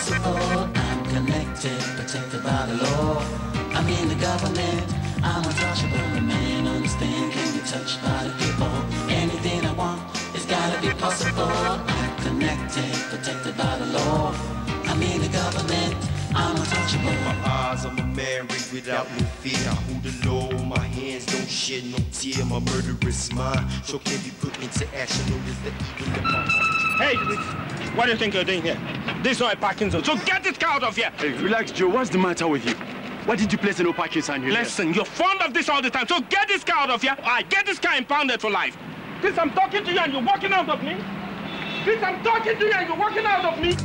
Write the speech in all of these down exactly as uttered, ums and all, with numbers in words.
possible. I'm connected, protected by the law. I'm in the government, I'm untouchable. The man understand, can be touched by the people. Anything I want, it's gotta be possible. I'm connected, protected by the law. I'm in the government, I'm untouchable. My eyes, I'm a married without no fear. I hold the law, my hands don't shed no tear. My murderous mind sure can be put into action. Notice the evil in my heart. Hey, what do you think you're doing here? This is not a parking zone, so get this car out of here! Hey, relax, Joe. What's the matter with you? Why did you place a no parking sign here? Listen, you're fond of this all the time, so get this car out of here. All right, get this car impounded for life. Chris, I'm talking to you and you're walking out of me. Chris, I'm talking to you and you're walking out of me.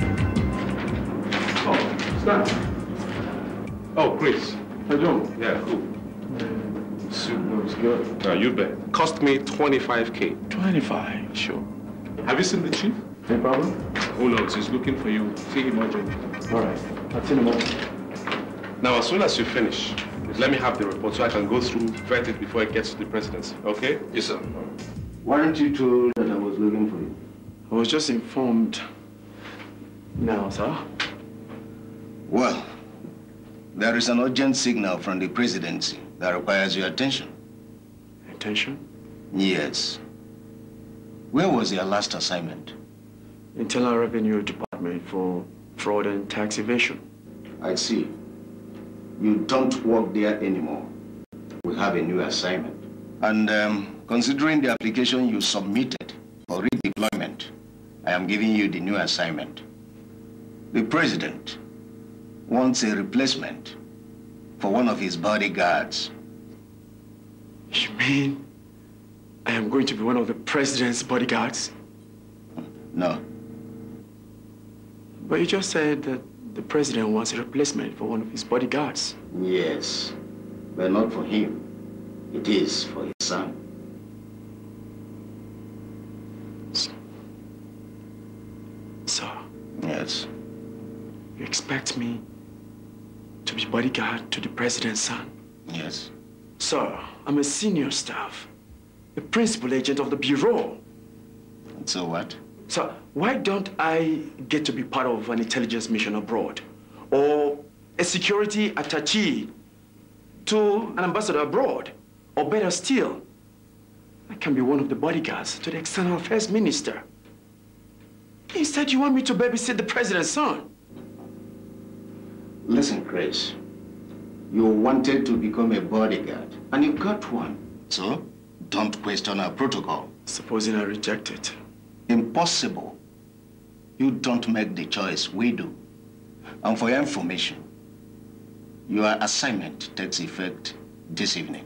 Oh, stand. Oh, Chris. How you doing? Yeah, cool. Suit looks good. Uh, you bet. Cost me twenty-five K. twenty-five, sure. Have you seen the chief? No problem. Who knows? He's looking for you. See him urgently. All right. I'll see you in a moment. Now, as soon as you finish, let me have the report so I can go through, vet it before it gets to the presidency. Okay? Yes, sir. Weren't you told that I was looking for you? I was just informed now, sir. Well, there is an urgent signal from the presidency that requires your attention. Attention? Yes. Where was your last assignment? Internal Revenue Department for fraud and tax evasion. I see. You don't work there anymore. We have a new assignment. And um, considering the application you submitted for redeployment, I am giving you the new assignment. The president wants a replacement for one of his bodyguards. You mean I am going to be one of the president's bodyguards? No. But you just said that the president wants a replacement for one of his bodyguards. Yes, but not for him. It is for his son. Sir? Yes. You expect me to be bodyguard to the president's son? Yes. Sir, I'm a senior staff, a principal agent of the bureau. And so what? Sir, why don't I get to be part of an intelligence mission abroad? Or a security attaché to an ambassador abroad? Or better still, I can be one of the bodyguards to the external affairs minister. Instead, you want me to babysit the president's son. Listen, Grace. You wanted to become a bodyguard, and you got one. So, don't question our protocol. Supposing I reject it? Impossible. You don't make the choice, we do. And for your information, your assignment takes effect this evening.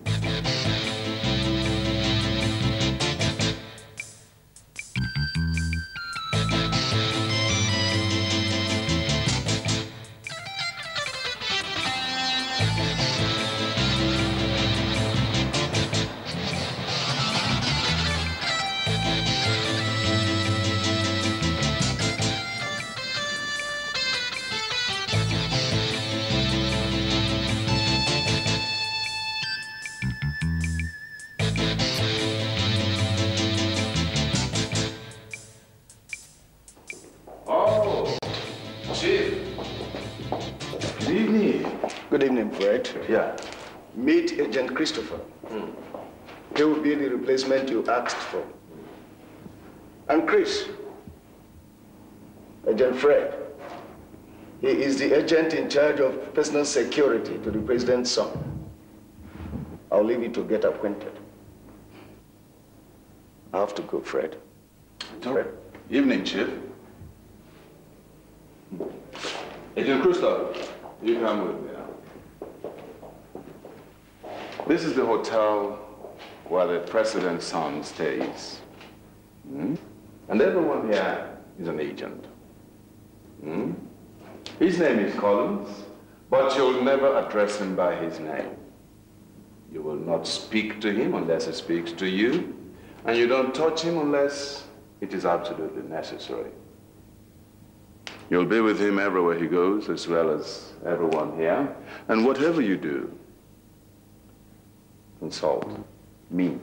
Good evening, Fred. Yeah. Meet Agent Christopher. Hmm. He will be the replacement you asked for. And Chris, Agent Fred. He is the agent in charge of personal security to the president's son. I'll leave you to get acquainted. I have to go, Fred. Fred. Evening, Chief. Agent Christopher, you come with me now. This is the hotel where the president's son stays. Hmm? And everyone here is an agent. Hmm? His name is Collins, but you'll never address him by his name. You will not speak to him unless he speaks to you, and you don't touch him unless it is absolutely necessary. You'll be with him everywhere he goes, as well as everyone here, and whatever you do, consult me.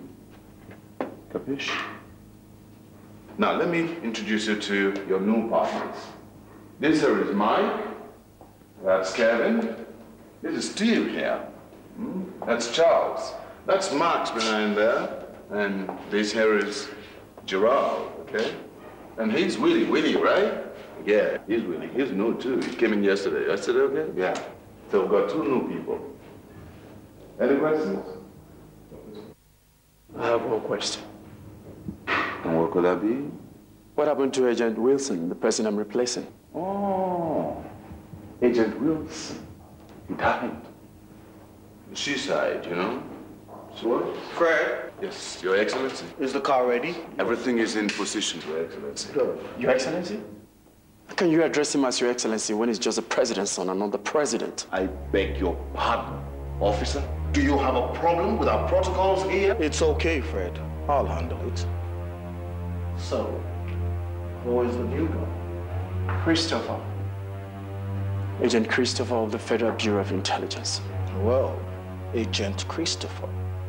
Capiche? Now, let me introduce you to your new partners. This here is Mike. That's Kevin. This is Steve here. Hmm? That's Charles. That's Max behind there. And this here is Gerald, okay? And he's Willie. Willie, right? Yeah, he's Willie. He's new too. He came in yesterday. Yesterday, okay? Yeah. So we've got two new people. Any questions? I have one question. And what could that be? What happened to Agent Wilson, the person I'm replacing? Oh, Agent Wilson. He died. Suicide, you know? So what? Fred, Yes, Your Excellency. is the car ready? Everything is in position, Your Excellency. Your Excellency? How can you address him as Your Excellency when he's just the president's son and not the president? I beg your pardon, officer. Do you have a problem with our protocols here? It's okay, Fred. I'll handle it. So, who is the new guy? Christopher. Agent Christopher of the Federal Bureau of Intelligence. Well, Agent Christopher,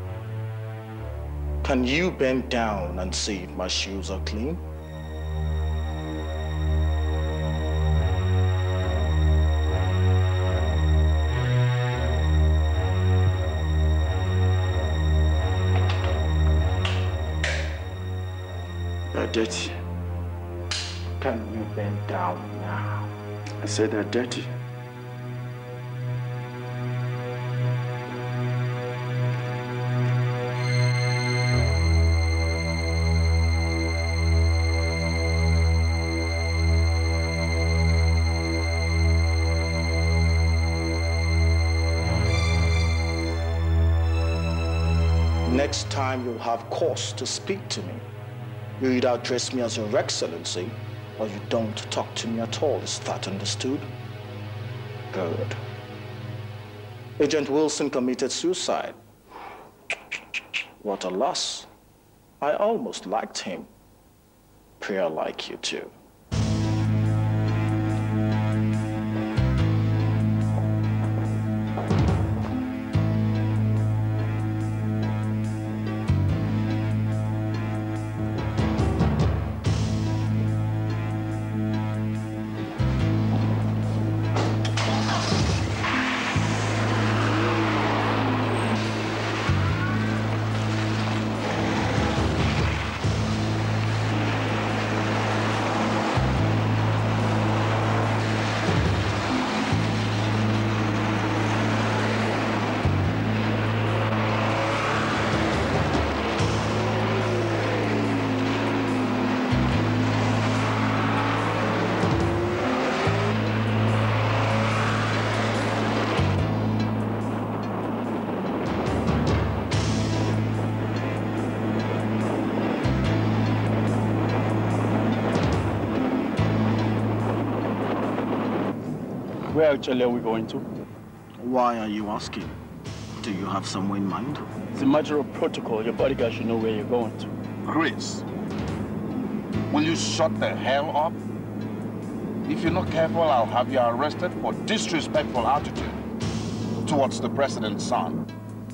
can you bend down and see if my shoes are clean? They're dirty. Can you bend down now? I said they're dirty. Next time you'll have cause to speak to me, you either address me as Your Excellency or you don't talk to me at all. Is that understood? Good. Agent Wilson committed suicide. What a loss. I almost liked him. Pray I like you too. Where actually are we going to? Why are you asking? Do you have somewhere in mind? It's a matter of protocol. Your bodyguard should know where you're going to. Chris, will you shut the hell up? If you're not careful, I'll have you arrested for disrespectful attitude towards the president's son.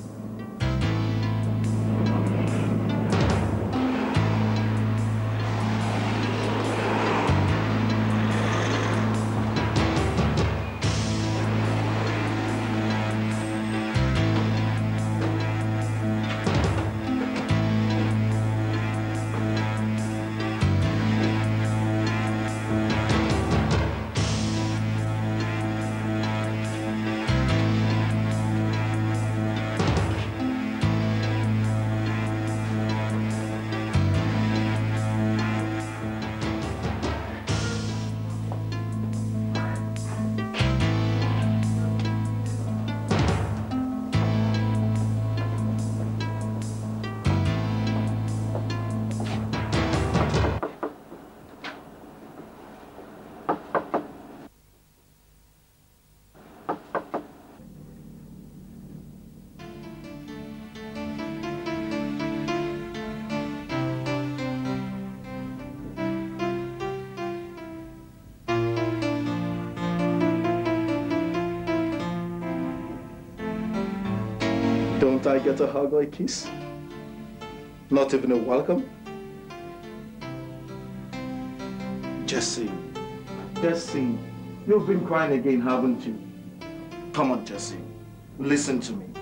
Don't I get a hug or a kiss? Not even a welcome? Jesse, Jesse, you've been crying again, haven't you? Come on, Jesse. Listen to me.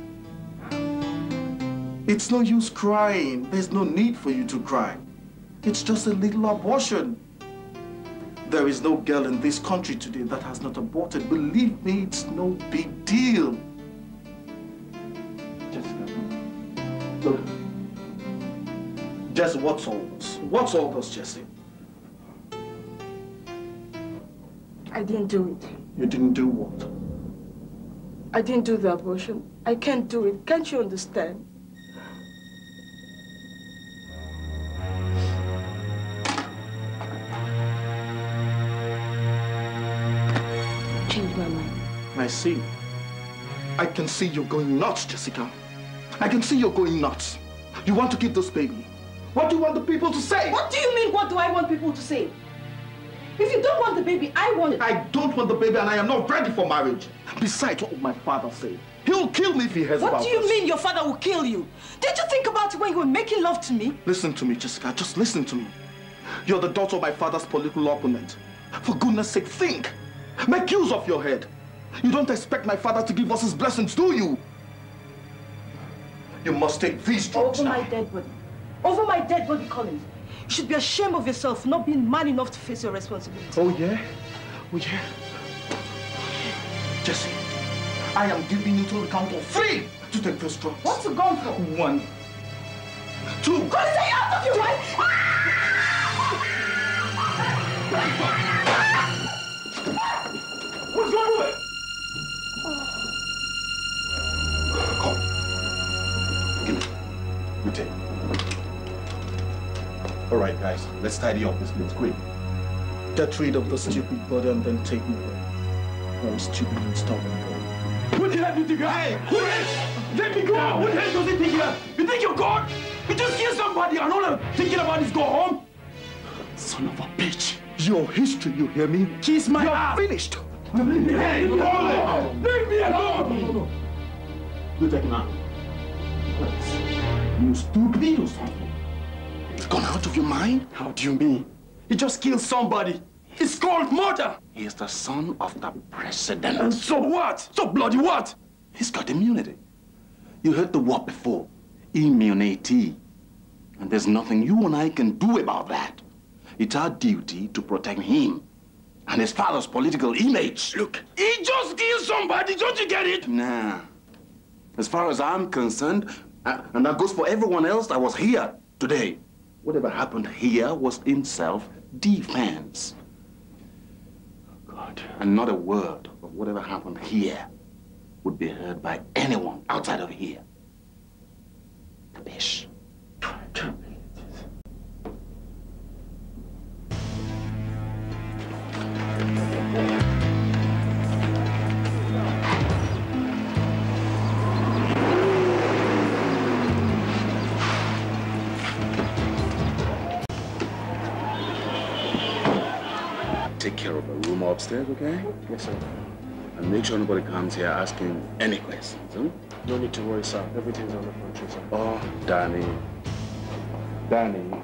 It's no use crying. There's no need for you to cry. It's just a little abortion. There is no girl in this country today that has not aborted. Believe me, it's no big deal. Jessica, look. Jesse, what's all this? What's all this, Jesse? I didn't do it. You didn't do what? I didn't do the abortion. I can't do it. Can't you understand? Change my mind. I see. I can see you're going nuts, Jessica. I can see you're going nuts. You want to keep this baby. What do you want the people to say? What do you mean, what do I want people to say? If you don't want the baby, I want it. I don't want the baby and I am not ready for marriage. Besides, what would my father say? He'll kill me if he hears about What this. do you mean your father will kill you? Did you think about it when you were making love to me? Listen to me, Jessica. Just listen to me. You're the daughter of my father's political opponent. For goodness sake, think. Make use of your head. You don't expect my father to give us his blessings, do you? You must take these drugs Over now. my dead body. Over my dead body, Collins. You should be ashamed of yourself for not being man enough to face your responsibility. Oh, yeah? Oh, yeah? Jesse, I am giving you to the count of three to take this drugs. What's the gun for? One. Two. Collins, are you out of your mind? What's wrong with it? Come. Give me. You take. All right, guys, let's tidy up this place quick. Get rid of the stupid body and then take me away. I'm stupid and stubborn boy. What the hell do you think you are? Hey, who is? Let me go! No. What the hell does he think you are? You think you're God? You just killed somebody and all I'm thinking about is go home? Son of a bitch. Your history, you hear me? Kiss my You're ass! finished! Hey, hold it! Leave me alone! No, no, no. You take him out. You stupid or something? Gone out of your mind? How do you mean? He just killed somebody. It's called murder. He is the son of the president. And so what? So bloody what? He's got immunity. You heard the word before. Immunity. And there's nothing you and I can do about that. It's our duty to protect him and his father's political image. Look, he just killed somebody. Don't you get it? Nah. As far as I'm concerned, uh, and that goes for everyone else that was here today, whatever happened here was in self-defense. God. And not a word of whatever happened here would be heard by anyone outside of here. Capish? Take care of the room upstairs, okay? Yes, sir. And make sure nobody comes here asking any questions, huh? No need to worry, sir. Everything's under control, sir. Oh, Danny. Danny.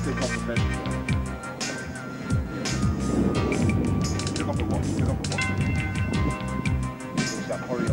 take off the vest. Take off the watch. Take off the watch. Stop. Hurry up.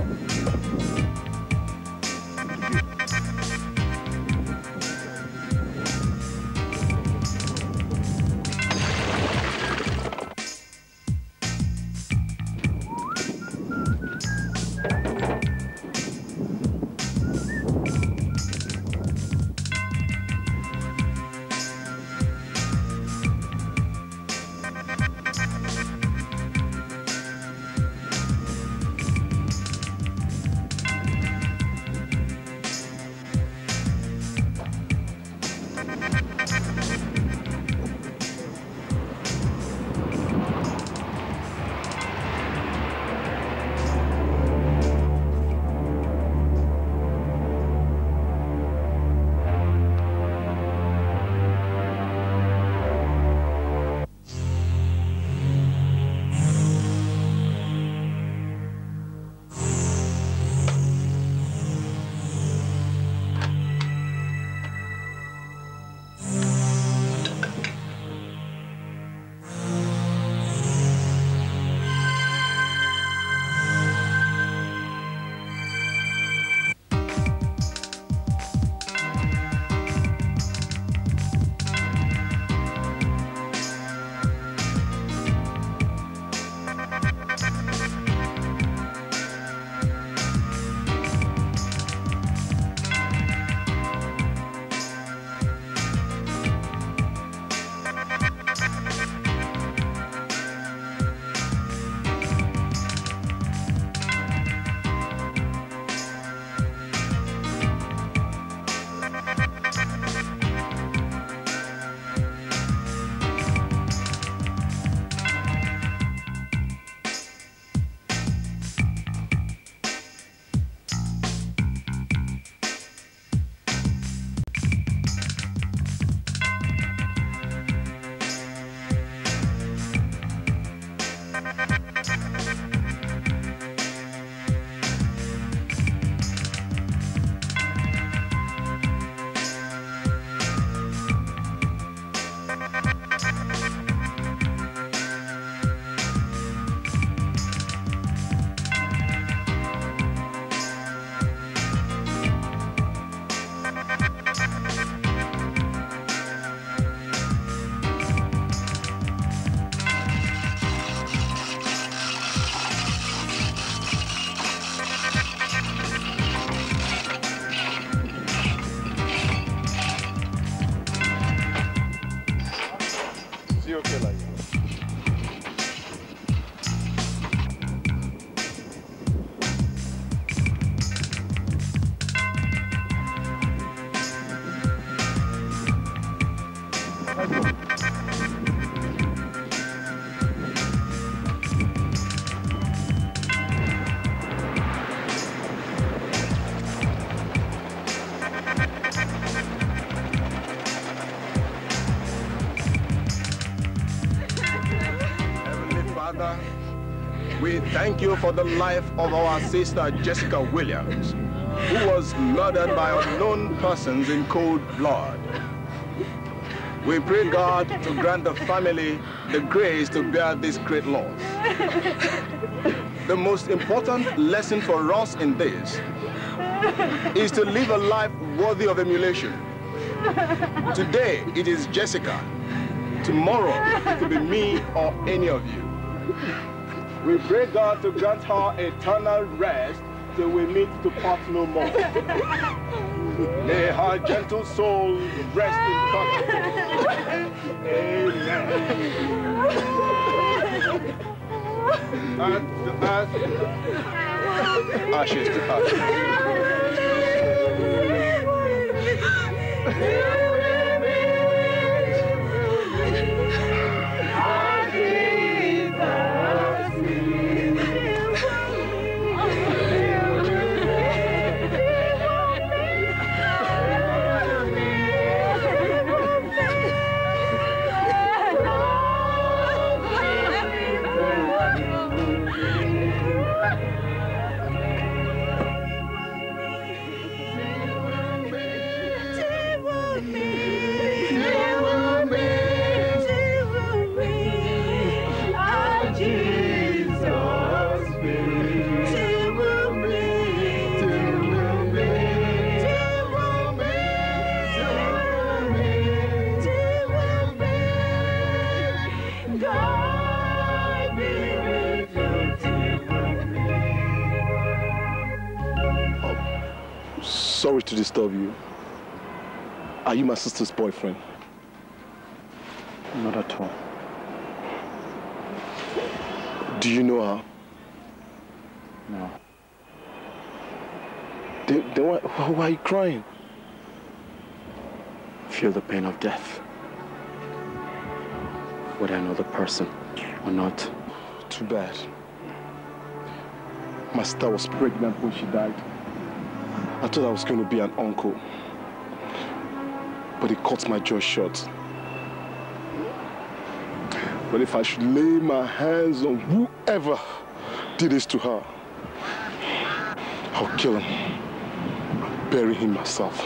We thank you for the life of our sister Jessica Williams, who was murdered by unknown persons in cold blood. We pray God to grant the family the grace to bear this great loss. The most important lesson for us in this is to live a life worthy of emulation. Today, it is Jessica. Tomorrow, it could be me or any of you. We pray God to grant her eternal rest till we meet to part no more. May her gentle soul rest in comfort. Amen. And to earth, ashes to ashes. Stay with me. Sorry to disturb you. Are you my sister's boyfriend? Not at all. Do you know her? No. Then, then why, why are you crying? Feel the pain of death. Whether I know the person or not. Too bad. My sister was pregnant when she died. I thought I was going to be an uncle. But it cut my joy short. But if I should lay my hands on whoever did this to her, I'll kill him. I'll bury him myself.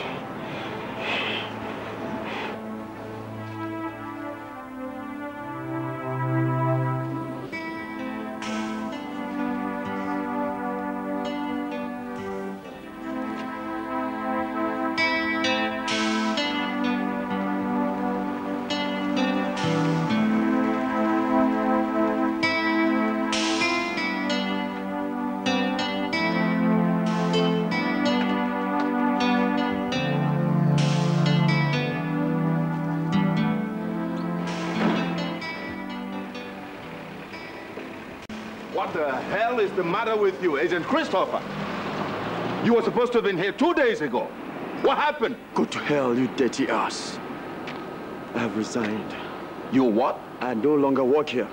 What the hell is the matter with you, Agent Christopher? You were supposed to have been here two days ago. What happened? Go to hell, you dirty ass. I have resigned. You what? I no longer work here.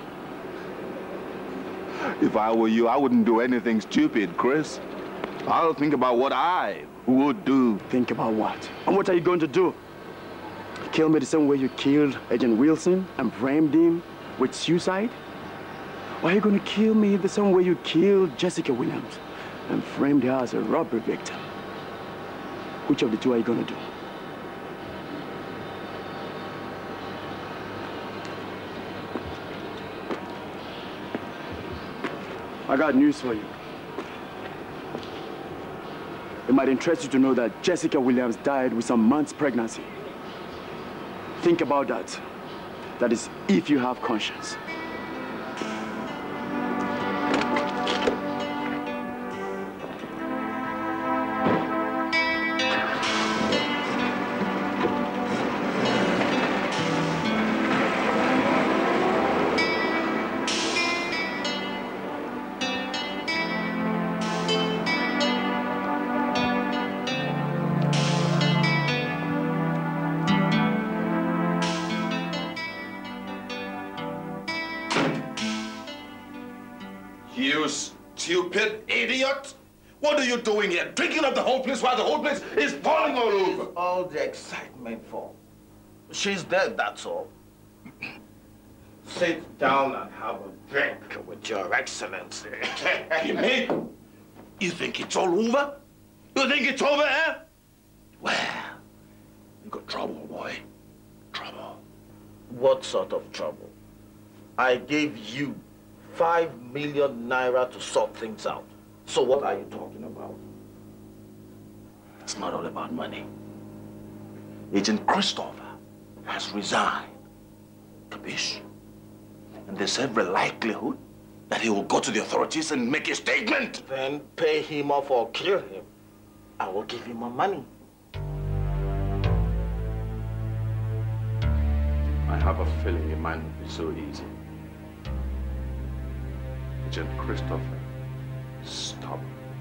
If I were you, I wouldn't do anything stupid, Chris. I'll think about what I would do. Think about what? And what are you going to do? Kill me the same way you killed Agent Wilson and framed him with suicide? Or are you going to kill me the same way you killed Jessica Williams and framed her as a robbery victim? Which of the two are you going to do? I got news for you. It might interest you to know that Jessica Williams died with some months' pregnancy. Think about that. That is, if you have conscience. You stupid idiot! What are you doing here? Drinking up the whole place while the whole place is falling all over. All the excitement for? She's dead, that's all. Sit down and have a drink with your excellency. Jimmy, you think it's all over? You think it's over, eh? Well, you got trouble, boy. Trouble. What sort of trouble? I gave you five million naira to sort things out. So what are you talking about? It's not all about money. Agent Christopher has resigned. Capiche? And there's every likelihood that he will go to the authorities and make a statement. Then pay him off or kill him. I will give him my money. I have a feeling it might not be so easy. Agent Christopher, stop.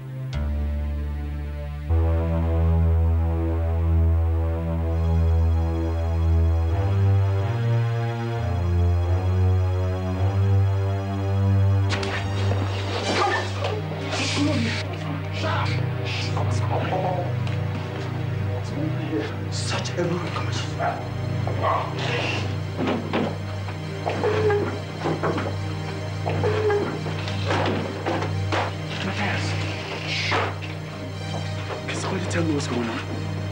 Such a rude commission. Can somebody tell me what's going on?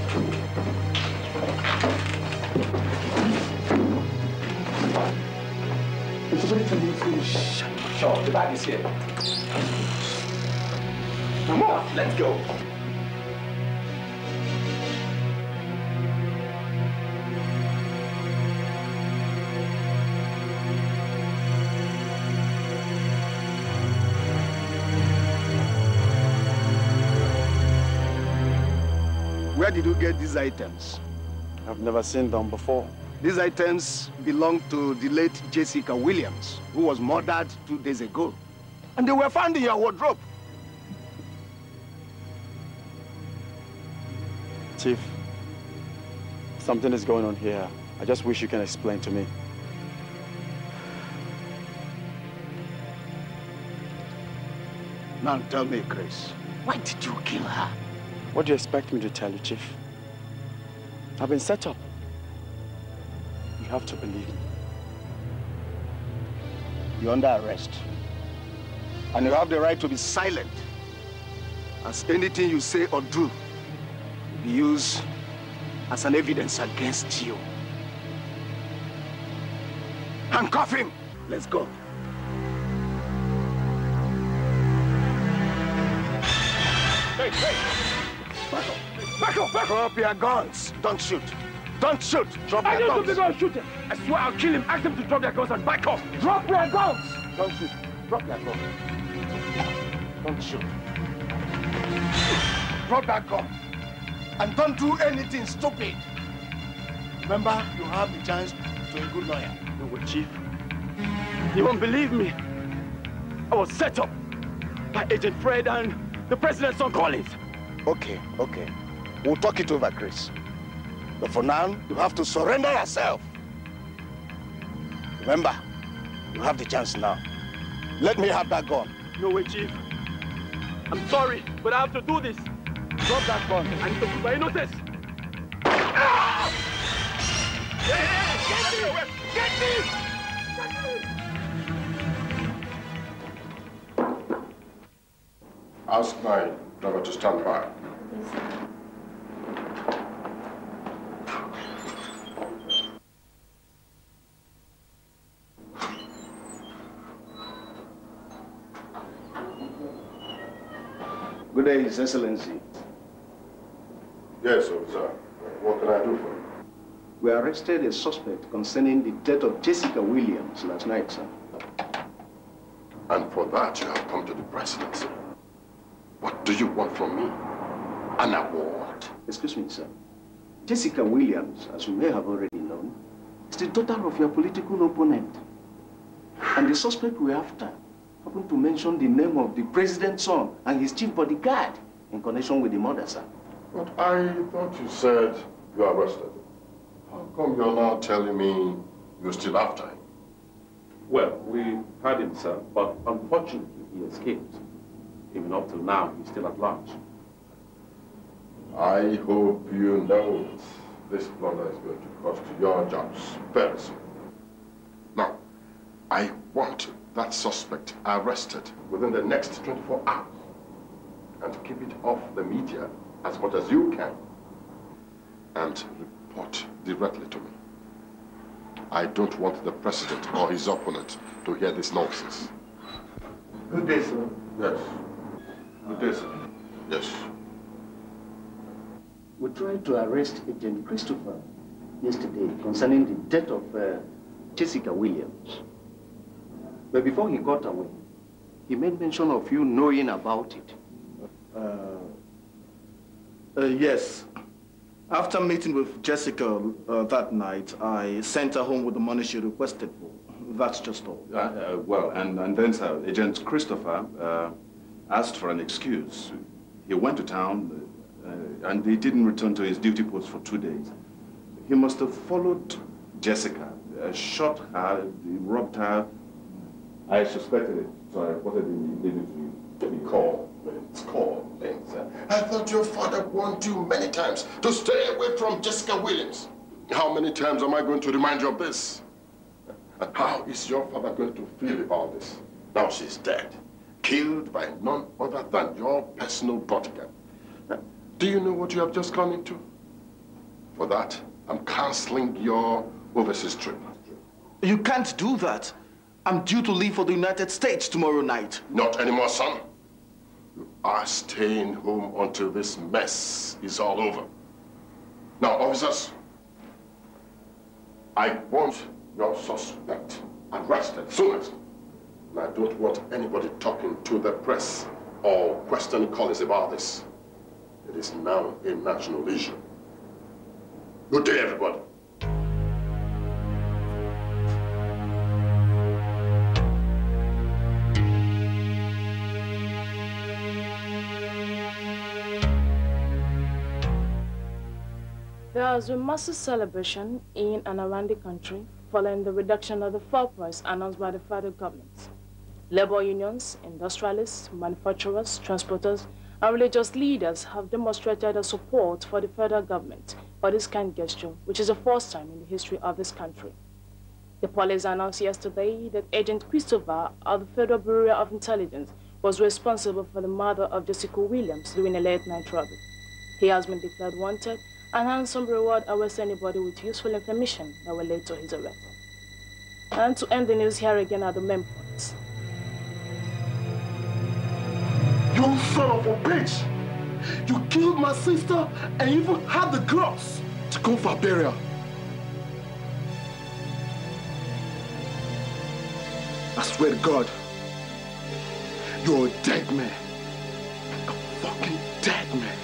Can somebody tell me what's going on? Shut Sure, the bag is here. Come on, let's go. did you get these items? I've never seen them before. These items belong to the late Jessica Williams, who was murdered two days ago. And they were found in your wardrobe. Chief, something is going on here. I just wish you can explain to me. Now tell me, Chris, why did you kill her? What do you expect me to tell you, Chief? I've been set up. You have to believe me. You're under arrest. And you have the right to be silent, as anything you say or do will be used as an evidence against you. Handcuff him! Let's go. Hey, hey! Back up! Back up! Back up your guns! Don't shoot! Don't shoot! Drop your guns! I don't shoot him! I swear I'll kill him! Ask them to drop their guns and back off! Drop their guns! Don't shoot! Drop your gun! Don't shoot! Drop that gun! And don't do anything stupid! Remember, you have the chance to a good lawyer. No, Chief. You won't believe me. I was set up by Agent Fred and the president's son Collins. Okay, okay. We'll talk it over, Chris. But for now, you have to surrender yourself. Remember, you have the chance now. Let me have that gun. No way, Chief. I'm sorry, but I have to do this. Drop that gun. I need to prove my innocence. Ah! Hey, hey, get me! Get me! Ask my driver to stand by. Good day, His Excellency. Yes, officer. What can I do for you? We arrested a suspect concerning the death of Jessica Williams last night, sir. And for that, you have come to the presidency. What do you want from me? An award? Excuse me, sir. Jessica Williams, as you may have already known, is the daughter of your political opponent. And the suspect we're after happened to mention the name of the president's son and his chief bodyguard in connection with the murder, sir. But I thought you said you are arrested. How come you're now telling me you're still after him? Well, we had him, sir, but unfortunately he escaped. Even up till now, he's still at large. I hope you know this blunder is going to cost you your jobs very soon. Now, I want that suspect arrested within the next twenty-four hours and keep it off the media as much as you can and report directly to me. I don't want the president or his opponent to hear this nonsense. Good day, sir. Yes. Good day, sir. Yes. We tried to arrest Agent Christopher yesterday concerning the death of uh, Jessica Williams. But before he got away, he made mention of you knowing about it. Uh, uh, yes. After meeting with Jessica uh, that night, I sent her home with the money she requested for. That's just all. Uh, uh, well, and, and then, sir, Agent Christopher uh, asked for an excuse. He went to town, uh, and he didn't return to his duty post for two days. He must have followed Jessica, uh, shot her, robbed her. I suspected it, so I reported immediately to be called. It's called, sir. I thought your father warned you many times to stay away from Jessica Williams. How many times am I going to remind you of this? And how is your father going to feel about this? Now she's dead, killed by none other than your personal bodyguard. Do you know what you have just gone into? For that, I'm canceling your overseas trip. You can't do that. I'm due to leave for the United States tomorrow night. Not anymore, son. You are staying home until this mess is all over. Now, officers, I want your suspect arrested soonest. And I don't want anybody talking to the press or questioning Collins about this. It is now a national issue. Good day, everybody. There has been massive celebration in and around the country following the reduction of the fuel price announced by the federal government. Labor unions, industrialists, manufacturers, transporters, and religious leaders have demonstrated their support for the federal government for this kind gesture, which is the first time in the history of this country. The police announced yesterday that Agent Christopher of the Federal Bureau of Intelligence was responsible for the murder of Jessica Williams during a late-night robbery. He has been declared wanted, and handsome reward awaits anybody with useful information that will lead to his arrest. And to end the news, here again are the main points. You son of a bitch! You killed my sister and even had the guts to come for burial. I swear to God, you're a dead man. A fucking dead man.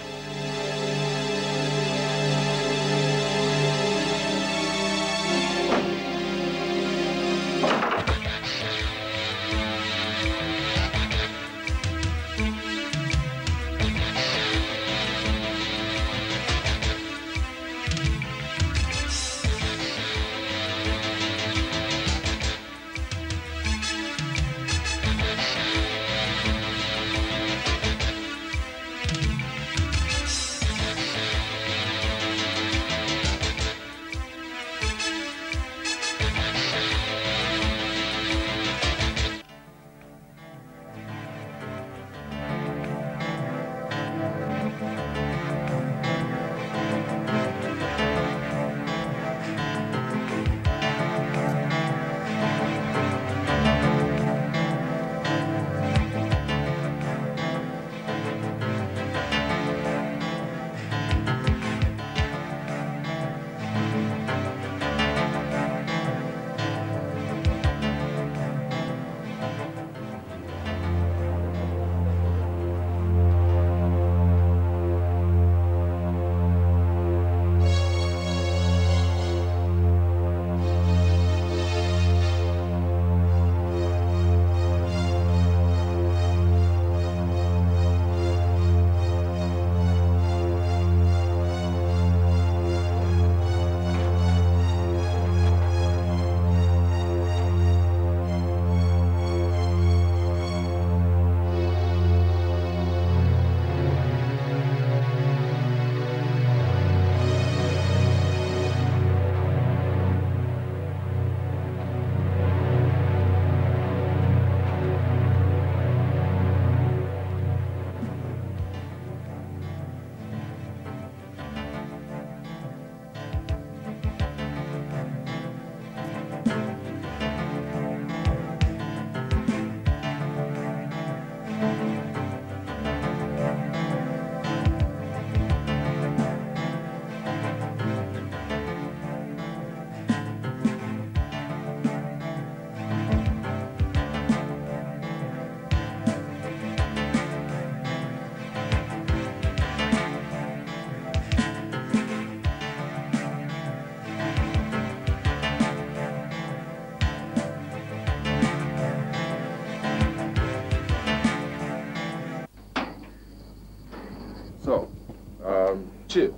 Chief,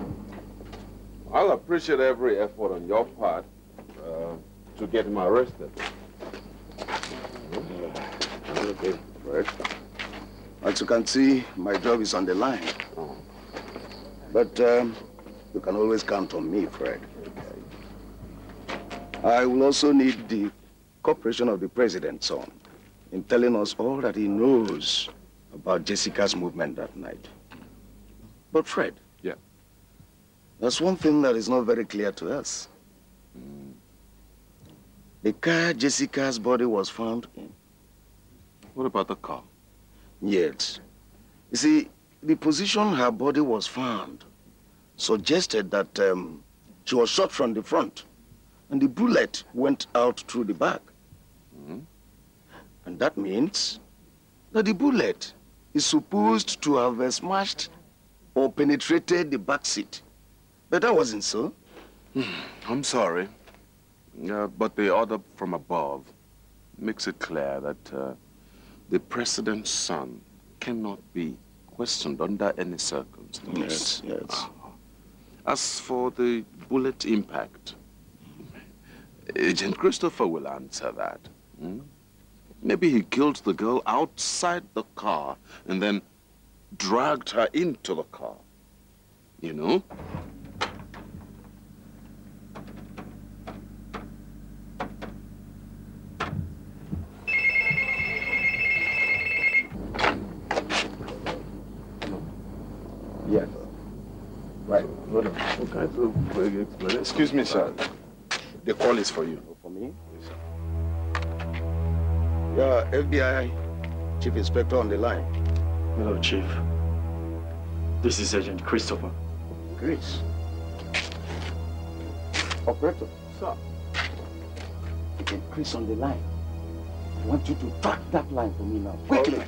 I'll appreciate every effort on your part uh, to get him arrested. Okay, Fred. As you can see, my job is on the line. Oh. But um, you can always count on me, Fred. I will also need the cooperation of the president's son in telling us all that he knows about Jessica's movement that night. But Fred, yeah, there's one thing that is not very clear to us. Mm. The car Jessica's body was found in. What about the car? Yes. You see, the position her body was found suggested that um, she was shot from the front and the bullet went out through the back. Mm-hmm. And that means that the bullet is supposed to have uh, smashed or penetrated the back seat. But that wasn't so. I'm sorry, uh, but the order from above makes it clear that uh, the president's son cannot be questioned under any circumstance. Yes, yes. As for the bullet impact, Agent Christopher will answer that. Hmm? Maybe he killed the girl outside the car and then dragged her into the car. You know? Yes. Right. Hold on. What kind of vague explanation? Excuse me, sir. The call is for you. For me? Yes, sir. Yeah, F B I Chief Inspector on the line. Hello, Chief. This is Agent Christopher. Chris. Operator. Sir. Agent Chris on the line. I want you to track that line for me now. Quickly.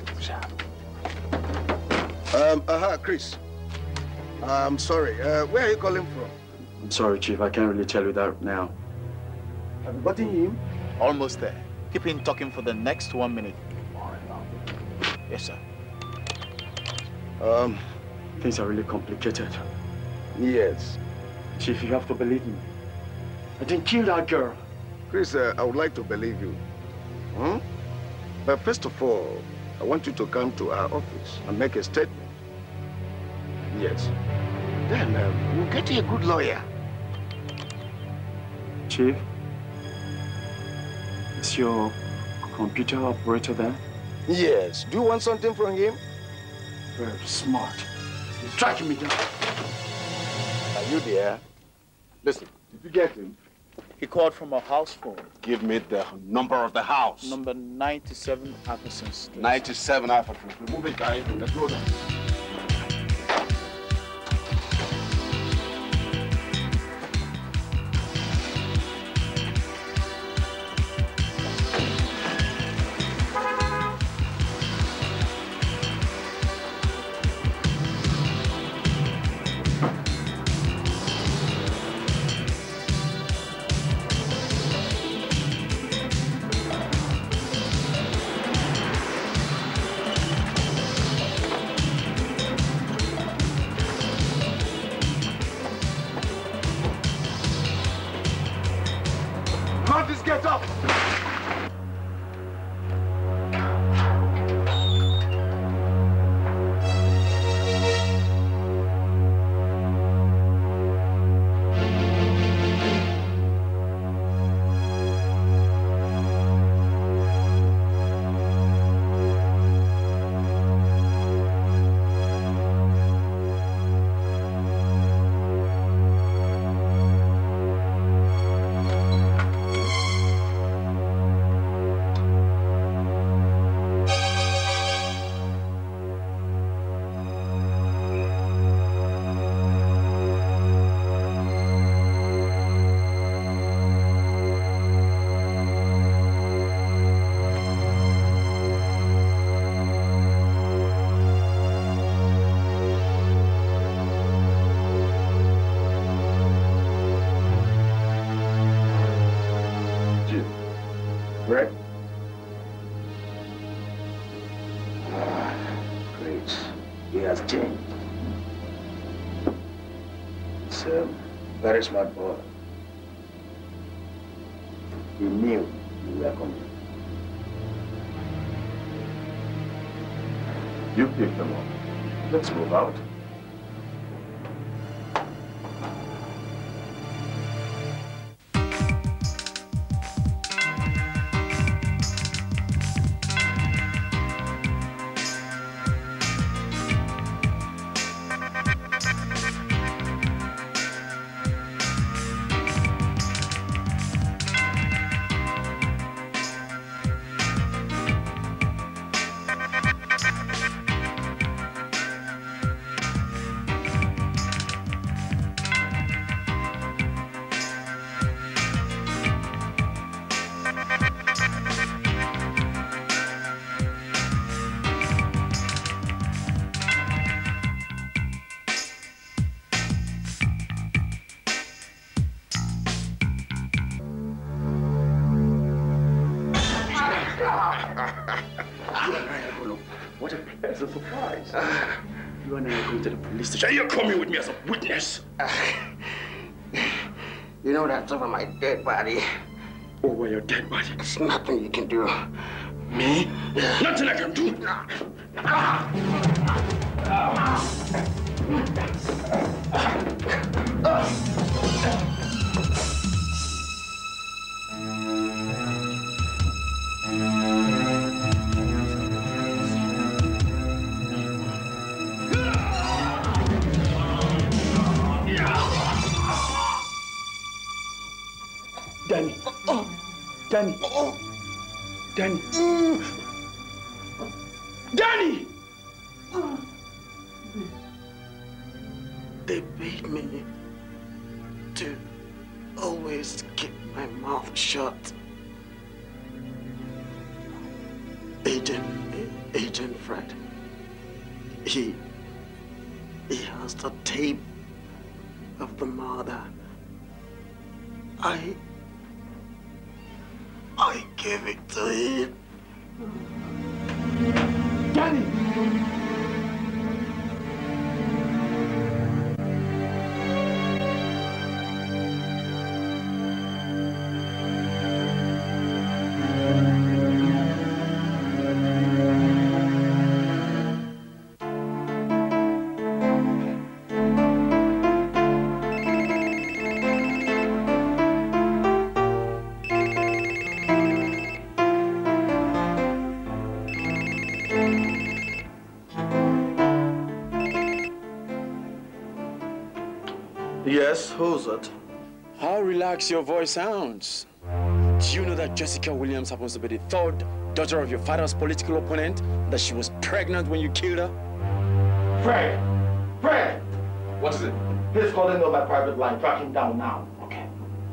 Um, aha, Chris. I'm sorry. Uh, where are you calling from? I'm sorry, Chief. I can't really tell you that now. Have you gotten him? Almost there. Keep him talking for the next one minute. Yes, sir. Um, Things are really complicated. Yes. Chief, you have to believe me. I didn't kill that girl. Chris, uh, I would like to believe you. Hmm? But first of all, I want you to come to our office and make a statement. Yes. Then uh, we'll get you a good lawyer. Chief, is your computer operator there? Yes. Do you want something from him? Very smart. He's tracking me down. Are you there? Listen, did you get him? He called from a house phone. Give me the number of the house. Number ninety-seven Atherson Street. ninety-seven Atherson Street. Move it, guys. Let's go down. Curtis, get up! Brett? Ah, great. He has changed. He's a very smart boy. He knew you were coming. You pick them up. Let's move out. What a pleasant surprise. Uh, you and I are going to the police station. You're coming with me as a witness. Uh, you know that's over my dead body. Over your dead body? There's nothing you can do. Me? Yeah. Nothing I can do. Ah. Ah. Ah. Danny. Oh. Danny. Oh. Danny. Mm. Danny! Oh. They beat me to always keep my mouth shut. Agent, Agent Fred, he, he has the tape of the murder. I, I gave it to him. Danny! Yes, who's it? How relaxed your voice sounds. Do you know that Jessica Williams happens to be the third daughter of your father's political opponent? That she was pregnant when you killed her? Fred! Fred! What is it? He's calling on my private line. Track him down now. Okay.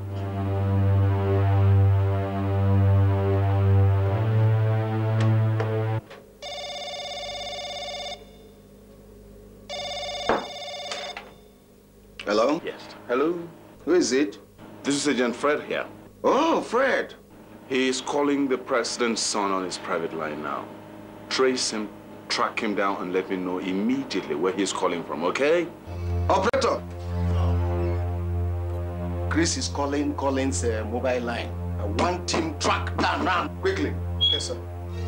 Hello? Yes. Hello? Who is it? This is Agent Fred here. Oh, Fred. He is calling the president's son on his private line now. Trace him, track him down, and let me know immediately where he's calling from, okay? Operator! Chris is calling Colin's uh, mobile line. I want him tracked down now, quickly. Yes, sir.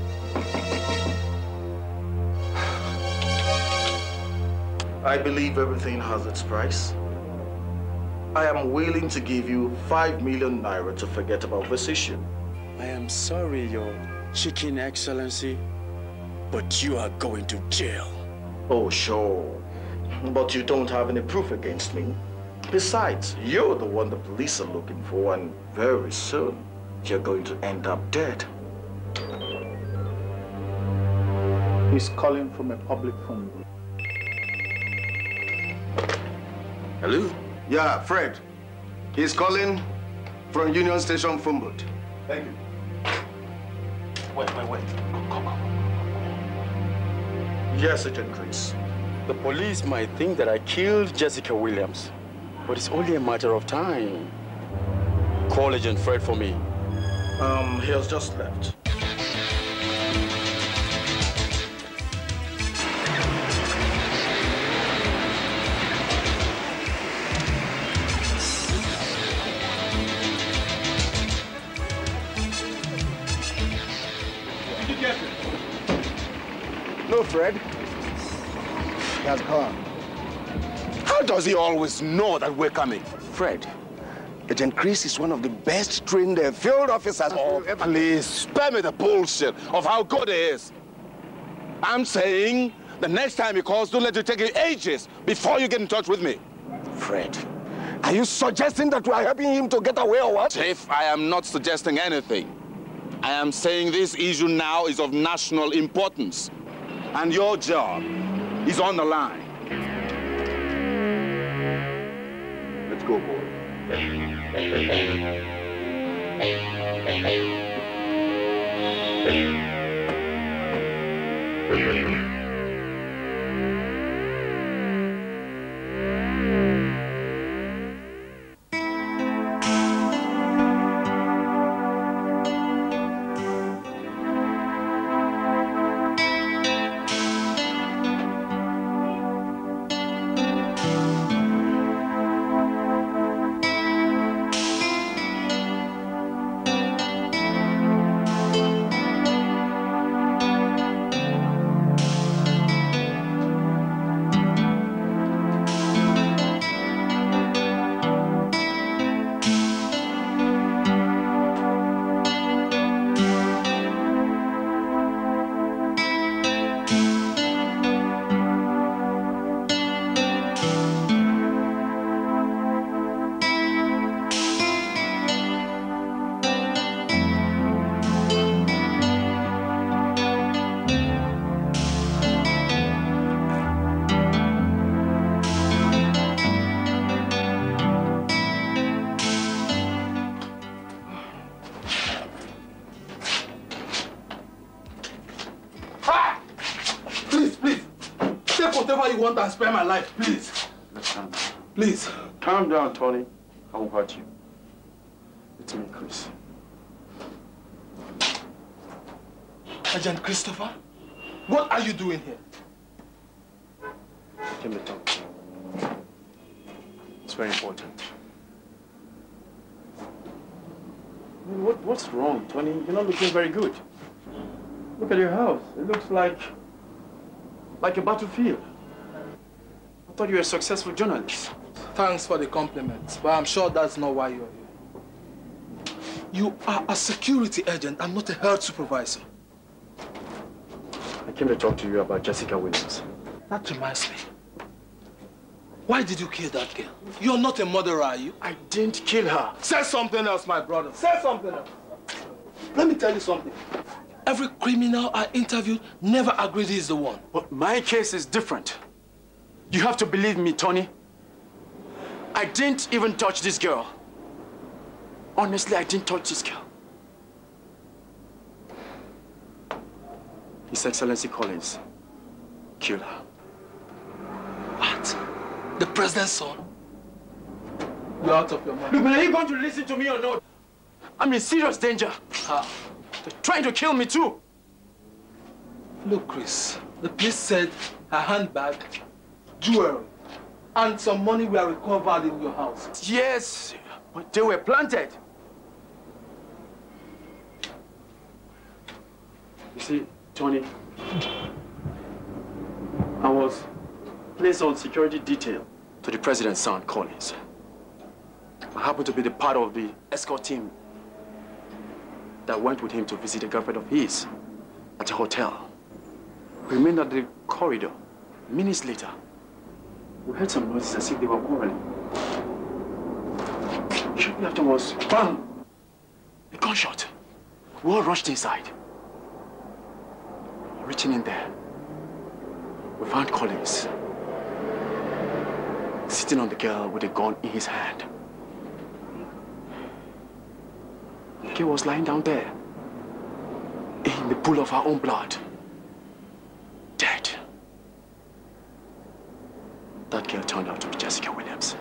I believe everything has its price. I am willing to give you five million naira to forget about this issue. I am sorry, Your Chicken Excellency, but you are going to jail. Oh, sure. But you don't have any proof against me. Besides, you're the one the police are looking for, and very soon, you're going to end up dead. He's calling from a public phone booth. Hello? Yeah, Fred. He's calling from Union Station phone booth. Thank you. Wait, wait, wait. Come on. Yes, Agent Chris. The police might think that I killed Jessica Williams, but it's only a matter of time. Call Agent Fred for me. Um, he has just left. No, Fred. He has gone. How does he always know that we're coming? Fred, Agent Chris is one of the best trained uh, field officers. Oh, please, spare me the bullshit of how good he is. I'm saying the next time he calls, don't let it take you ages before you get in touch with me. Fred, are you suggesting that we are helping him to get away or what? Chief, I am not suggesting anything. I am saying this issue now is of national importance. And your job is on the line. Let's go, boy. whatever you want and spare my life, please. Let's calm down. Please. Calm down, Tony. I won't hurt you. It's me, Chris. Agent Christopher, what are you doing here? I came to talk to you. It's very important. I mean, what, what's wrong, Tony? You're not looking very good. Look at your house. It looks like... like a battlefield. I thought you were a successful journalist. Thanks for the compliments, but I'm sure that's not why you're here. You are a security agent and not a health supervisor. I came to talk to you about Jessica Williams. That reminds me. Why did you kill that girl? You're not a murderer, are you? I didn't kill her. Say something else, my brother. Say something else. Let me tell you something. Every criminal I interviewed never agreed he's the one. But my case is different. You have to believe me, Tony. I didn't even touch this girl. Honestly, I didn't touch this girl. His Excellency Collins killed her. What? The president's son? You're out of your mind. Look, man, are you going to listen to me or not? I'm in serious danger. How? They're trying to kill me too. Look, Chris, the police said her handbag, jewelry, and some money were recovered in your house. Yes, but they were planted. You see, Tony, I was placed on security detail to the president's son, Collins. I happened to be the part of the escort team that went with him to visit a girlfriend of his at a hotel. We remained at the corridor. Minutes later, we heard some noises as if they were quarreling. Shortly afterwards, bang! A gunshot. We all rushed inside. Reaching in there, we found Collins sitting on the girl with a gun in his hand. The girl was lying down there in the pool of her own blood, dead. That girl turned out to be Jessica Williams.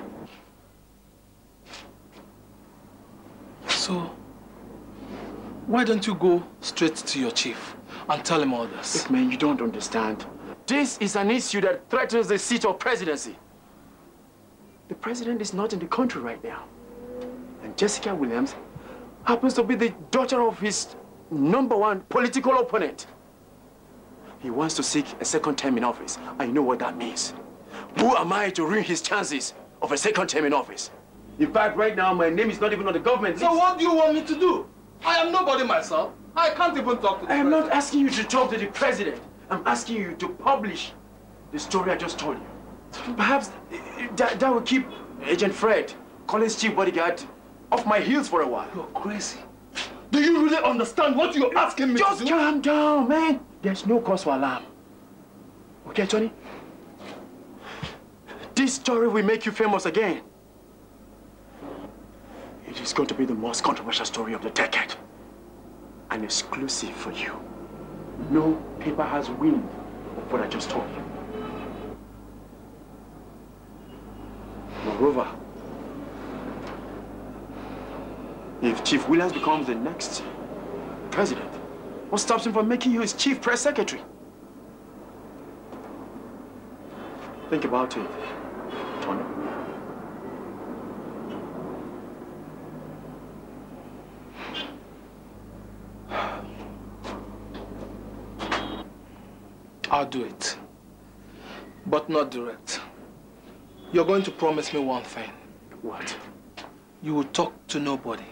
So, why don't you go straight to your chief and tell him all this? Look, man, you don't understand. This is an issue that threatens the seat of presidency. The president is not in the country right now. And Jessica Williams happens to be the daughter of his number one political opponent. He wants to seek a second term in office. I know what that means. Who am I to ruin his chances of a second term in office? In fact, right now, my name is not even on the government list. So what do you want me to do? I am nobody myself. I can't even talk to the I am president. not asking you to talk to the president. I'm asking you to publish the story I just told you. Perhaps that, that will keep Agent Fred, Collins' chief bodyguard, off my heels for a while. You're crazy. Do you really understand what you're asking me just to do? Just calm down, man. There's no cause for alarm. Okay, Tony? This story will make you famous again. It is going to be the most controversial story of the decade. An exclusive for you. No paper has wind of what I just told you. Moreover, if Chief Williams becomes the next president, what stops him from making you his chief press secretary? Think about it, Tony. I'll do it, but not direct. You're going to promise me one thing. What? You will talk to nobody.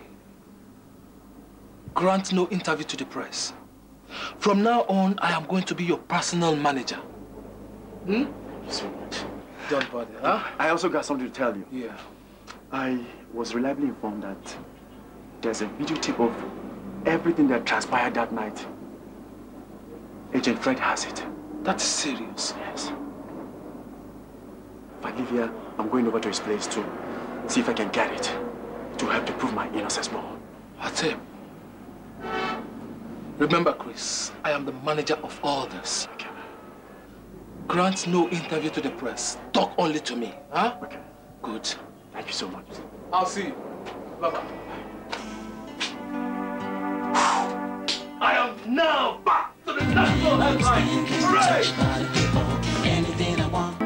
Grant no interview to the press. From now on, I am going to be your personal manager. Hmm? Thank you so much. Don't bother, huh? I also got something to tell you. Yeah. I was reliably informed that there's a videotape of everything that transpired that night. Agent Fred has it. That's serious. Yes. If I leave here, I'm going over to his place to see if I can get it to help to prove my innocence more. That's him. Remember, Chris, I am the manager of all this. Okay. grant no interview to the press. Talk only to me, huh? Okay. Good. Thank you so much. I'll see you. Bye-bye. I am now back to the national headline. Hooray! Anything I want.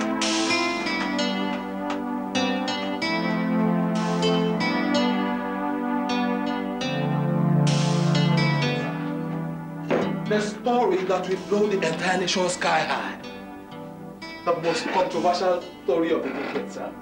The story that will blow the entire nation sky high. The most controversial story of the decade, sir.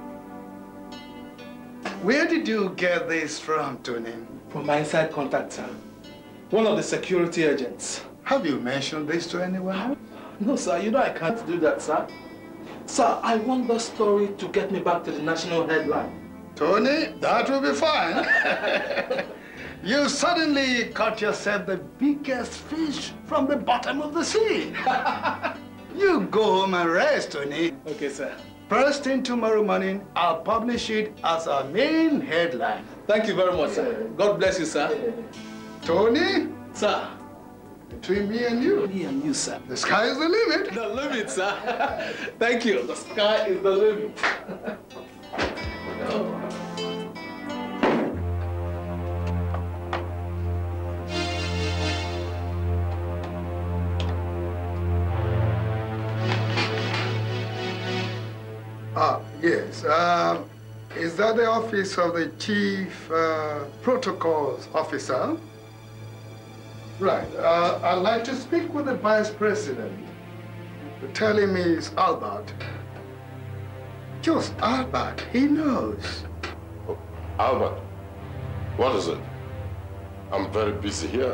Where did you get this from, Tony? From my inside contact, sir. One of the security agents. Have you mentioned this to anyone? No, sir. You know I can't do that, sir. Sir, I want the story to get me back to the national headline. Tony, that will be fine. You suddenly caught yourself the biggest fish from the bottom of the sea. You go home and rest, Tony. Okay, sir. First thing tomorrow morning, I'll publish it as our main headline. Thank you very much, sir. God bless you, sir. Tony? Sir. Between me and you. Me and you, sir. The sky is the limit. The limit, sir. Thank you. The sky is the limit. Oh. Ah, yes. Uh, is that the office of the Chief uh, Protocols Officer? Right. Uh, I'd like to speak with the Vice President. Tell him he's Albert. Just Albert. He knows. Oh, Albert, what is it? I'm very busy here.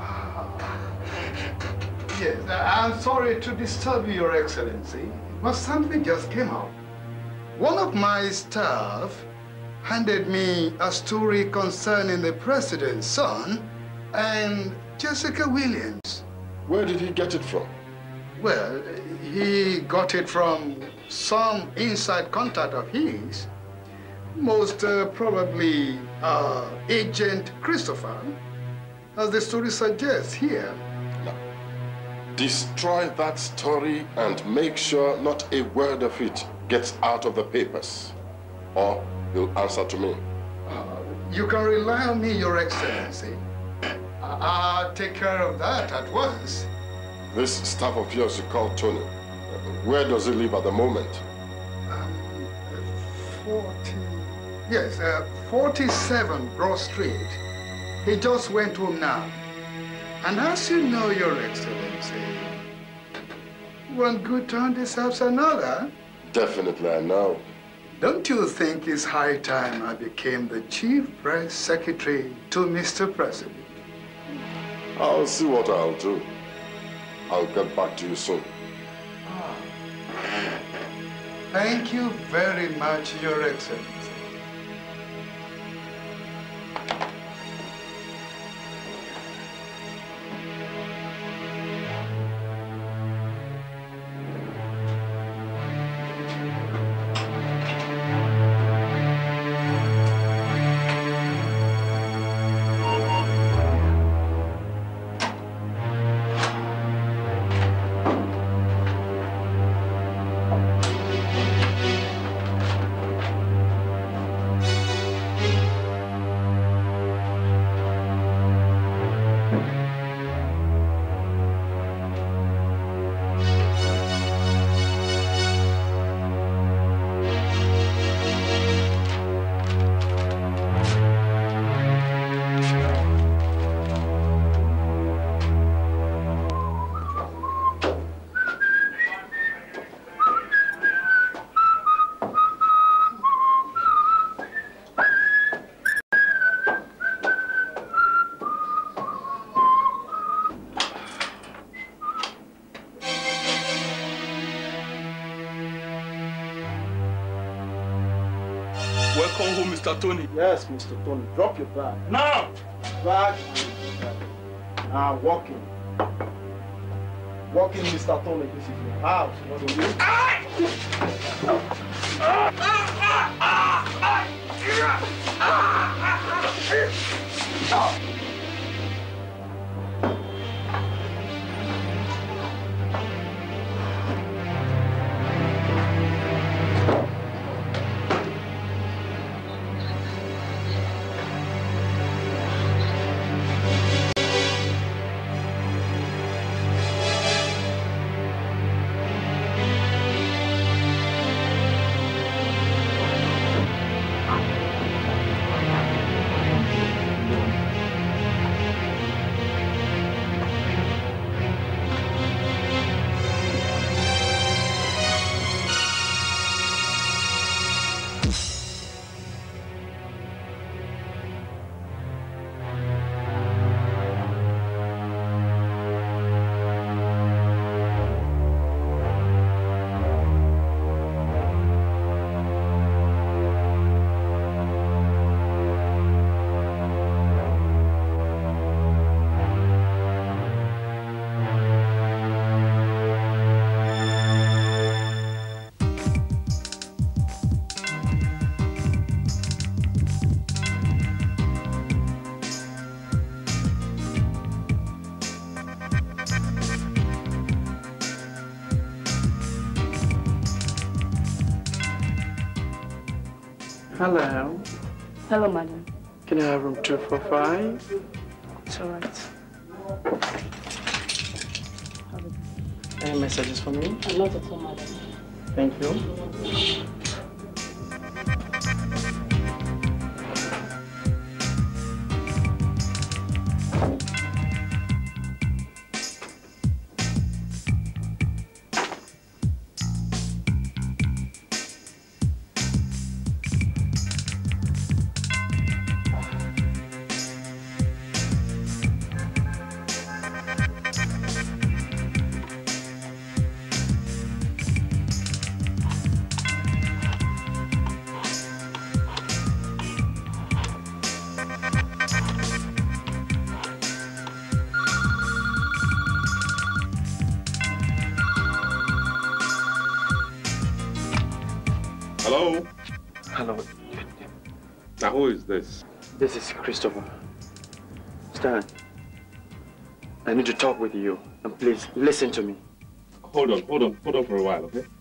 Yes, I'm sorry to disturb you, Your Excellency, but something just came out. One of my staff handed me a story concerning the president's son and Jessica Williams. Where did he get it from? Well, he got it from some inside contact of his, most uh, probably uh, Agent Christopher, as the story suggests here. Now, destroy that story and make sure not a word of it gets out of the papers, or you'll answer to me. Uh, you can rely on me, Your Excellency. I'll take care of that at once. This staff of yours you call Tony, where does he live at the moment? Um, forty... Yes, uh, forty-seven Broad Street. He just went home now. And as you know, Your Excellency, one good turn deserves another. Definitely, I know. Don't you think it's high time I became the Chief Press Secretary to Mister President? I'll see what I'll do. I'll get back to you soon. Thank you very much, Your Excellency. Welcome home, Mister Tony. Yes, Mister Tony. Drop your bag. Now! Bag. Now, walk in. Walk in, Mister Tony. This is your house. What do you Hello. Hello, madam. Can I have room two four five? It's all right. Any messages for me? I'm not at all, madam. Thank you. Hello? Hello. Now, who is this? This is Christopher. Stan, I need to talk with you. And please, listen to me. Hold on, hold on, hold on for a while, okay?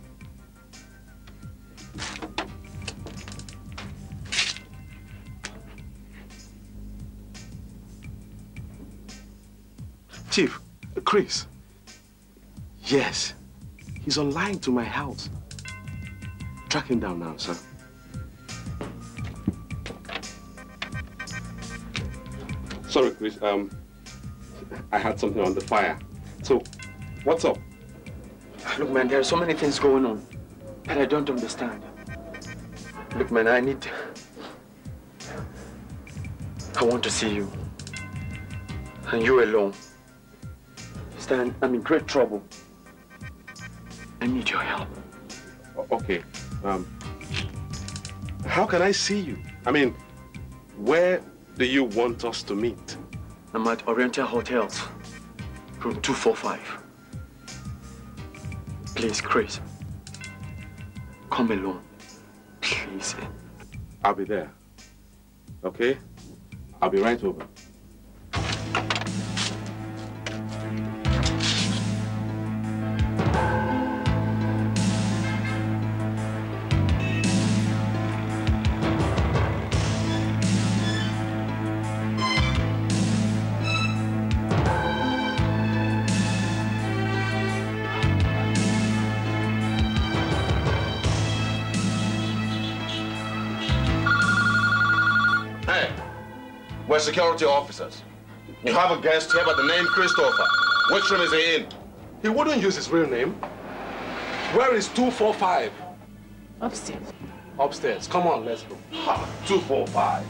Chief, Chris. Yes, he's online to my house. Track him down now, sir. Sorry, Chris. Um, I had something on the fire. So, what's up? Look, man, there are so many things going on that I don't understand. Look, man, I need... I want to see you. And you alone. Stan, I'm in great trouble. I need your help. Okay. Um, how can I see you? I mean, where do you want us to meet? I'm at Oriental Hotels, room two four five. Please, Chris, come alone, please. I'll be there, okay? I'll be right over. We're security officers. You have a guest here by the name Christopher. Which room is he in? He wouldn't use his real name. Where is two four five? Upstairs. Upstairs. Come on, let's go. Ha, two four five.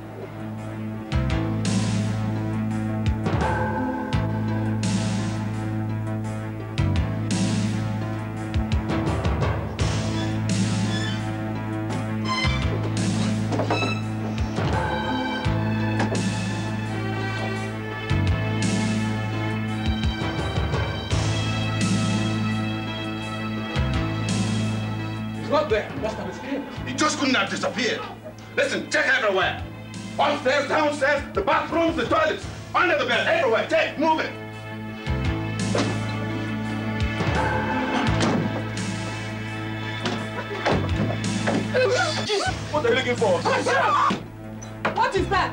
There. Must have escaped. He just couldn't have disappeared. Listen, check everywhere. Upstairs, downstairs, the bathrooms, the toilets, under the bed, everywhere. Take, move it. What are you looking for? What is that?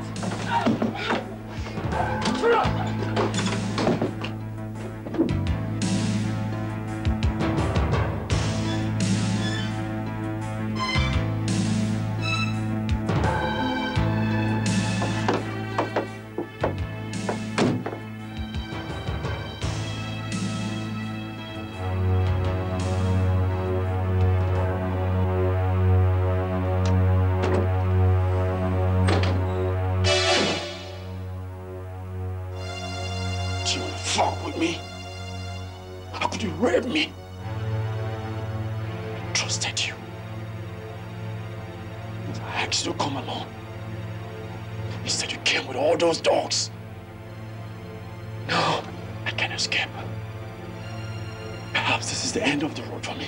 Fuck with me? How could you rape me? Trusted you. I asked you to come along. Instead you came with all those dogs. No, I can't escape. Perhaps this is the end of the road for me.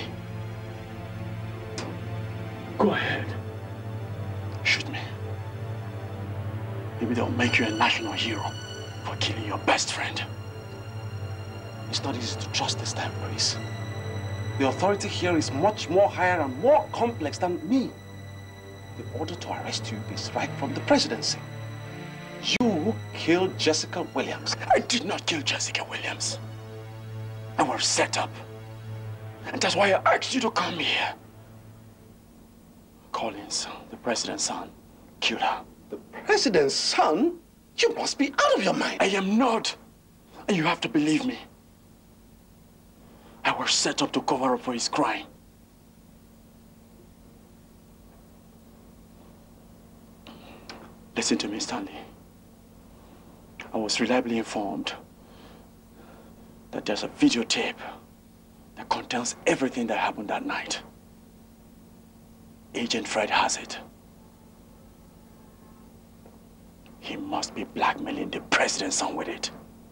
Go ahead. Shoot me. Maybe they'll make you a national hero for killing your best friend. It's not easy to trust this time, Chris. The authority here is much more higher and more complex than me. The order to arrest you is right from the presidency. You killed Jessica Williams. I did not kill Jessica Williams. I was set up. And that's why I asked you to come here. Collins, the president's son, killed her. The president's son? You must be out of your mind. I am not. And you have to believe me. I was set up to cover up for his crime. Listen to me, Stanley. I was reliably informed that there's a videotape that contains everything that happened that night. Agent Fred has it. He must be blackmailing the president's son with it.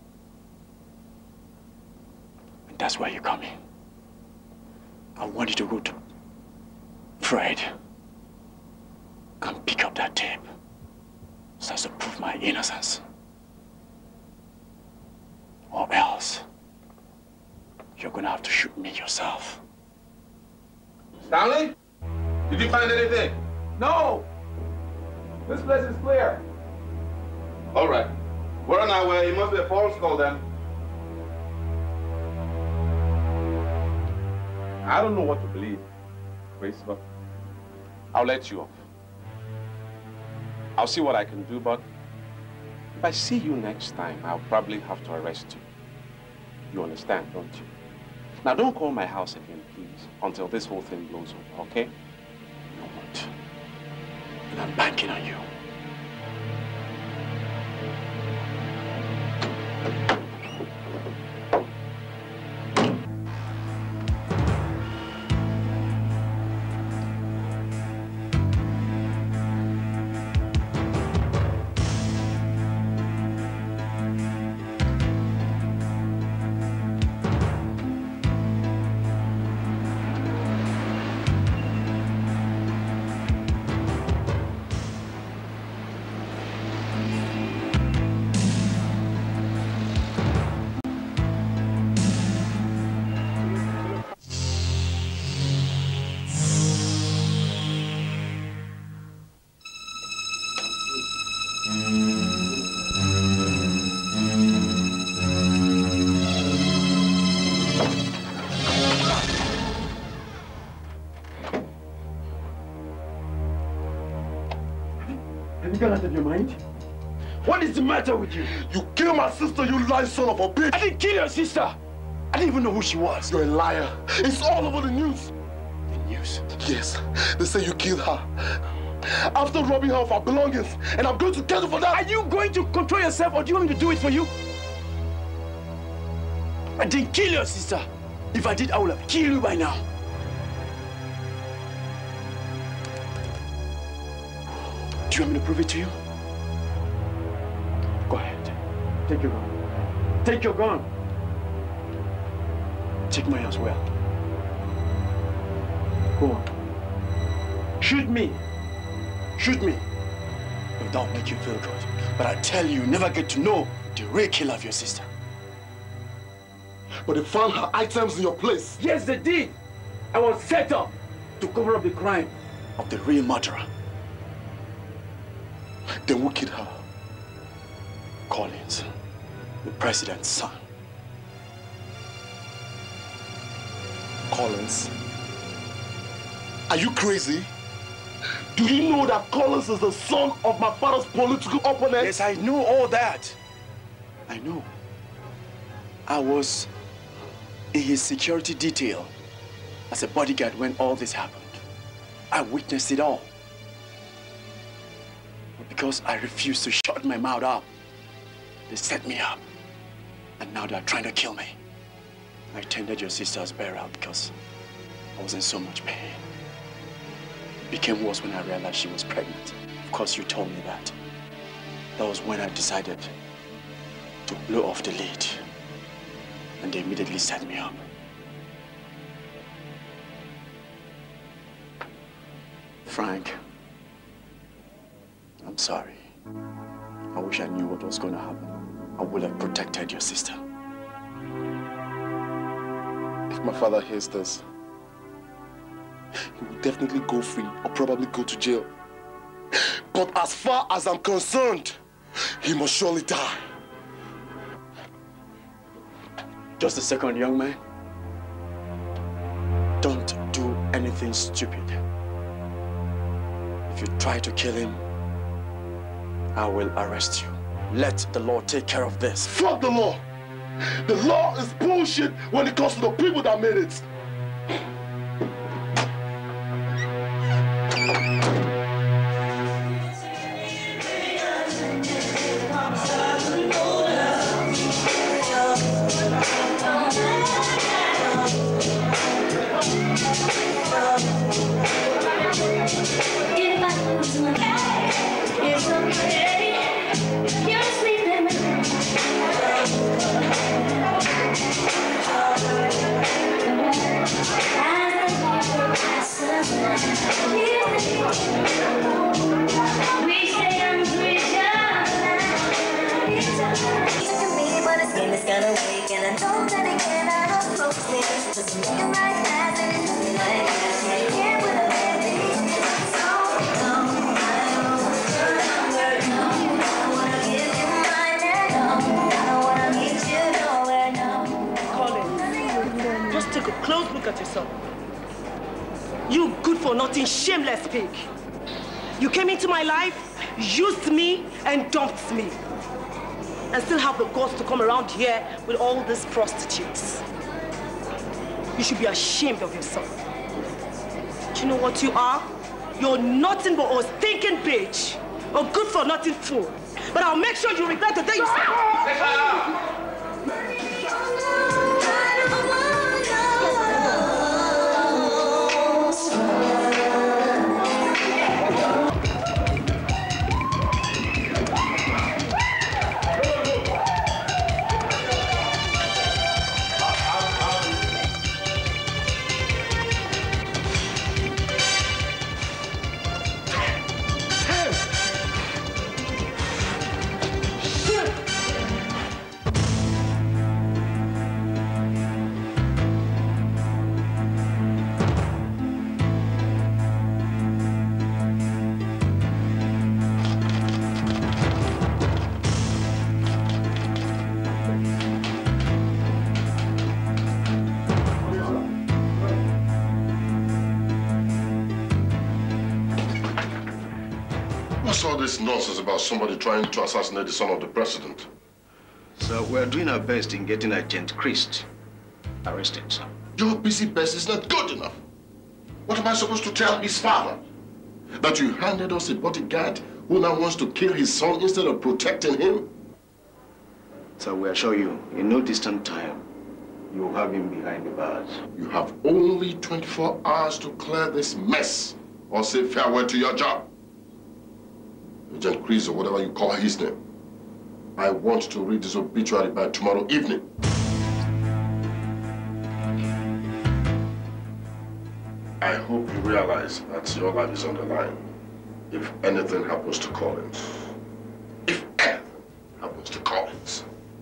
And that's why you're coming. I want you to go to Fred and pick up that tape so as to prove my innocence. Or else, you're gonna have to shoot me yourself. Stanley? Did you find anything? No! This place is clear. All right. We're on our way. It must be a false call then. I don't know what to believe, Grace, but I'll let you off. I'll see what I can do, but if I see you next time, I'll probably have to arrest you. You understand, don't you? Now, don't call my house again, please, until this whole thing blows over, okay? I won't. And I'm banking on you. Have you gone out of your mind? What is the matter with you? You killed my sister, you lying son of a bitch! I didn't kill your sister! I didn't even know who she was. You're a liar. It's all over the news. The news? Yes. They say you killed her. After robbing her of her belongings, and I'm going to get you for that. Are you going to control yourself, or do you want me to do it for you? I didn't kill your sister. If I did, I would have killed you by now. Do you want me to prove it to you? Go ahead. Take your gun. Take your gun. Take mine as well. Go on. Shoot me. Shoot me. If that'll make you feel good. But I tell you, you never get to know the real killer of your sister. But they found her items in your place. Yes, they did. I was set up to cover up the crime of the real murderer. Then who killed her? Collins, the president's son. Collins? Are you crazy? Do you know that Collins is the son of my father's political opponent? Yes, I know all that. I know. I was in his security detail as a bodyguard when all this happened. I witnessed it all. But because I refused to shut my mouth up, they set me up. And now they're trying to kill me. I attended your sister's burial because I was in so much pain. It became worse when I realized she was pregnant. Of course, you told me that. That was when I decided to blow off the lead. And they immediately set me up. Frank, I'm sorry. I wish I knew what was going to happen. I would have protected your sister. If my father hears this, he will definitely go free or probably go to jail. But as far as I'm concerned, he must surely die. Just a second, young man. Don't do anything stupid. If you try to kill him, I will arrest you. Let the law take care of this. Fuck the law! The law is bullshit when it comes to the people that made it. Shameless pig. You came into my life, used me, and dumped me. And still have the guts to come around here with all these prostitutes. You should be ashamed of yourself. Do you know what you are? You're nothing but a stinking bitch. A good-for-nothing fool. But I'll make sure you regret the day you say... All this nonsense about somebody trying to assassinate the son of the president. So we're doing our best in getting Agent Christ arrested, sir. Your busy best is not good enough. What am I supposed to tell his father? That you handed us a bodyguard who now wants to kill his son instead of protecting him? So we assure you, in no distant time, you'll have him behind the bars. You have only twenty-four hours to clear this mess or say farewell to your job. Agent Chris, or whatever you call his name. I want to read this obituary by tomorrow evening. I hope you realize that your life is on the line if anything happens to Collins. If anything happens to Collins.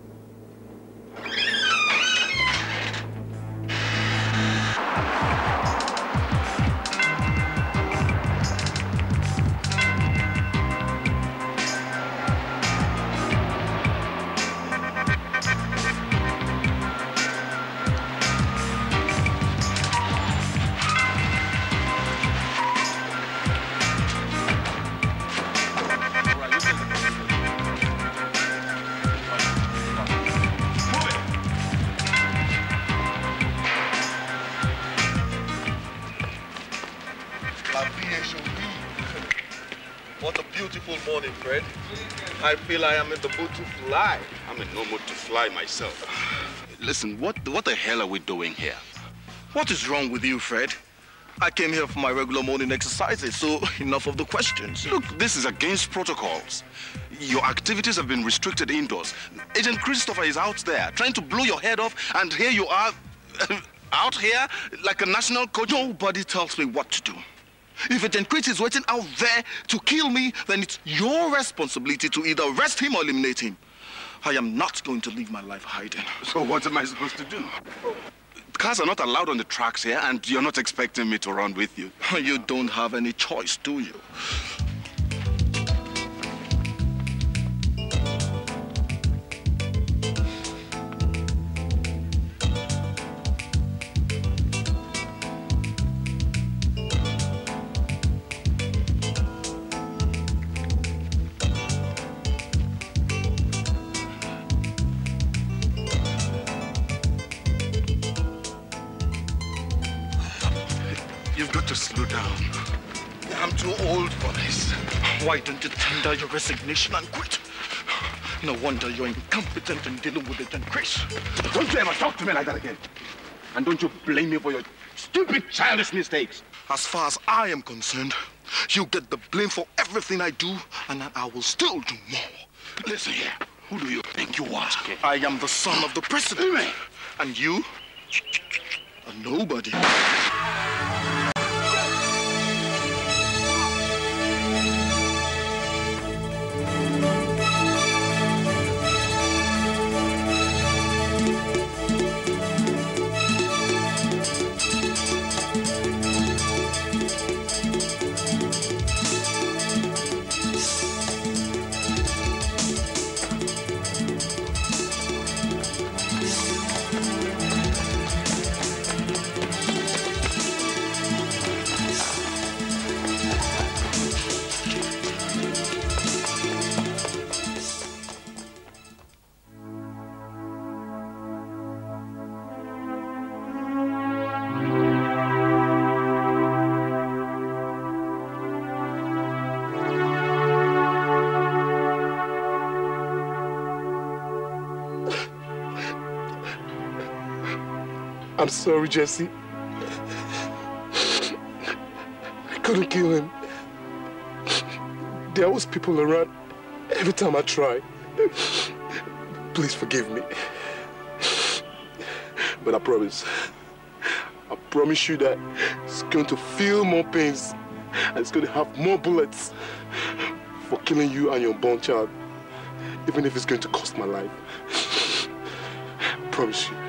I feel I am in the mood to fly. I'm in no mood to fly myself. Listen, what, what the hell are we doing here? What is wrong with you, Fred? I came here for my regular morning exercises, so enough of the questions. Look, this is against protocols. Your activities have been restricted indoors. Agent Christopher is out there trying to blow your head off, and here you are out here like a national coach. Nobody tells me what to do. If Agent Chris is waiting out there to kill me, then it's your responsibility to either arrest him or eliminate him. I am not going to live my life hiding. So what am I supposed to do? Cars are not allowed on the tracks here, and you're not expecting me to run with you. You don't have any choice, do you? Chris, slow down. I'm too old for this. Why don't you tender your resignation and quit? No wonder you're incompetent in dealing with Agent Chris. Don't you ever talk to me like that again. And don't you blame me for your stupid, childish mistakes. As far as I am concerned, you get the blame for everything I do, and that I will still do more. Listen here. Who do you think you are? I am the son of the president. And you? A nobody. I'm sorry, Jesse. I couldn't kill him. There was people around every time I tried. Please forgive me. But I promise, I promise you that it's going to feel more pains and it's going to have more bullets for killing you and your unborn child, even if it's going to cost my life. I promise you.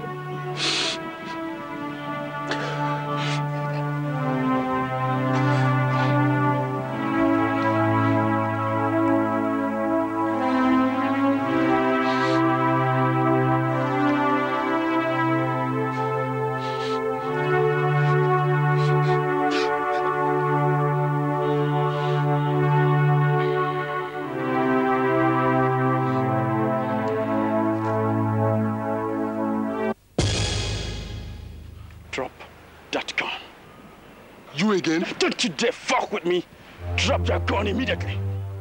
Again? Don't you dare fuck with me! Drop your gun immediately!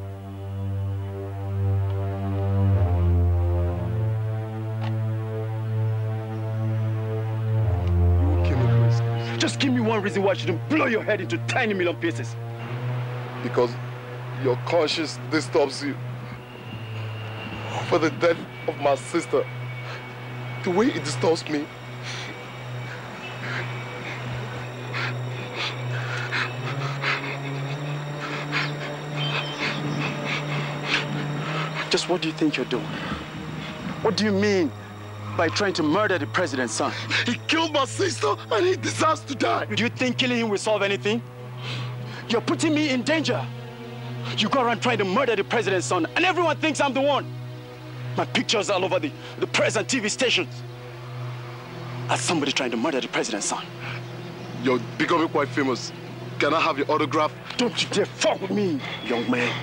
You will kill me, Chris. Just give me one reason why I shouldn't blow your head into tiny million pieces. Because your conscience disturbs you. For the death of my sister, the way it disturbs me. Just what do you think you're doing? What do you mean by trying to murder the president's son? He killed my sister and he deserves to die. Do you think killing him will solve anything? You're putting me in danger. You go around trying to murder the president's son and everyone thinks I'm the one. My pictures all over the, the press and T V stations. As somebody trying to murder the president's son. You're becoming quite famous. Can I have your autograph? Don't you dare fuck with me, young man.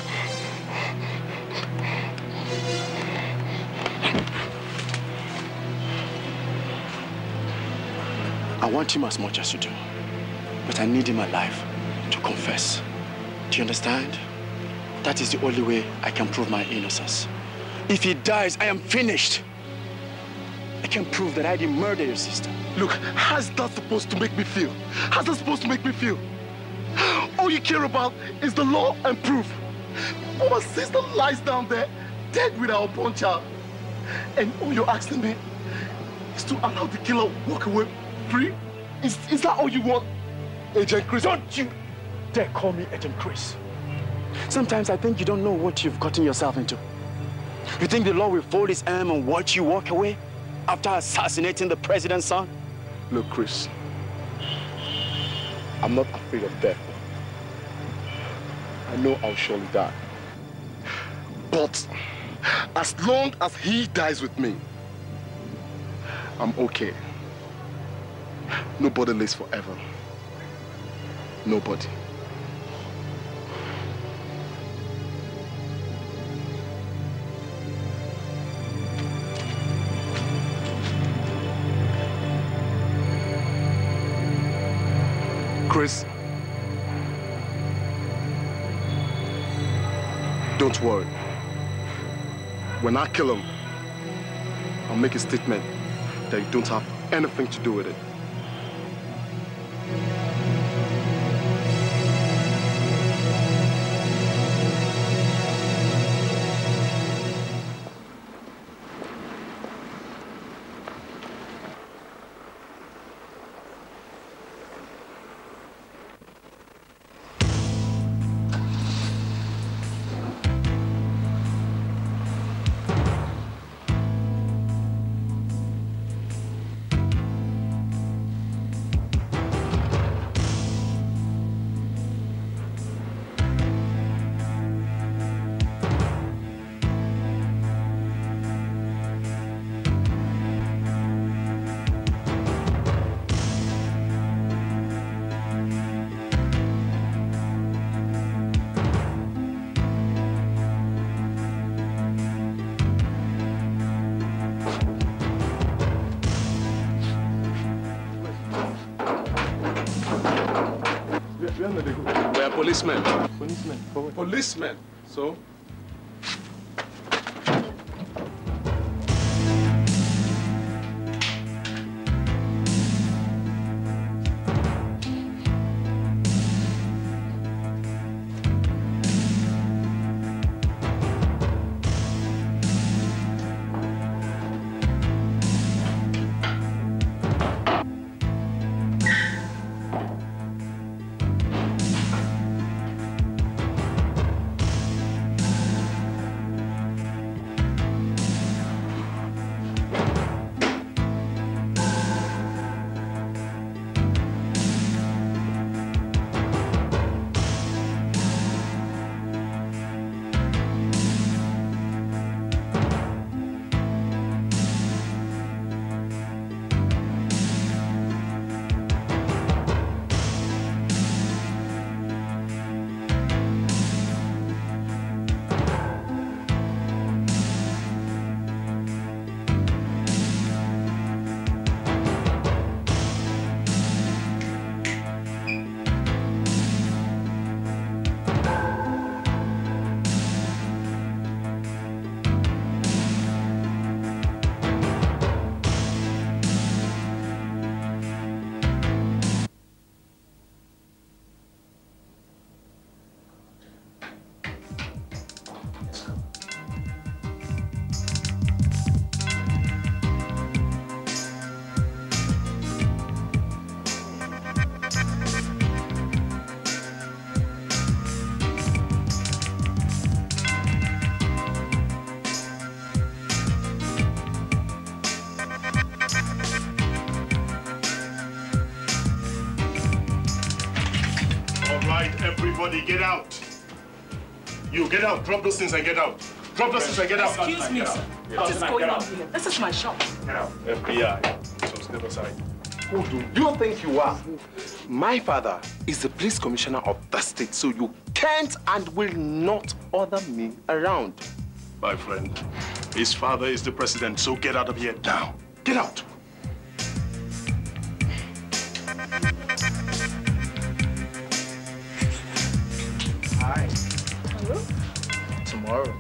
I want him as much as you do, but I need him alive to confess. Do you understand? That is the only way I can prove my innocence. If he dies, I am finished. I can prove that I didn't murder your sister. Look, how's that supposed to make me feel? How's that supposed to make me feel? All you care about is the law and proof. But my sister lies down there, dead with our unborn child. And all you're asking me is to allow the killer walk away free? Is, is that all you want, Agent Chris? Don't you dare call me Agent Chris. Sometimes I think you don't know what you've gotten yourself into. You think the law will fold its arm and watch you walk away after assassinating the president's son? Look, Chris, I'm not afraid of death. I know I'll surely die. But as long as he dies with me, I'm okay. Nobody lives forever. Nobody. Chris, don't worry. When I kill him, I'll make a statement that you don't have anything to do with it. We are policemen. Policemen. Policemen. So? Everybody get out. You get out. Drop those things and get out. Drop those things and get out. Excuse me, sir. What is going on here? This is my shop. Get out. F B I. So step aside. Who do you think you are? My father is the police commissioner of the state, so you can't and will not order me around. My friend, his father is the president, so get out of here now. Get out. Hi. Hello? Tomorrow.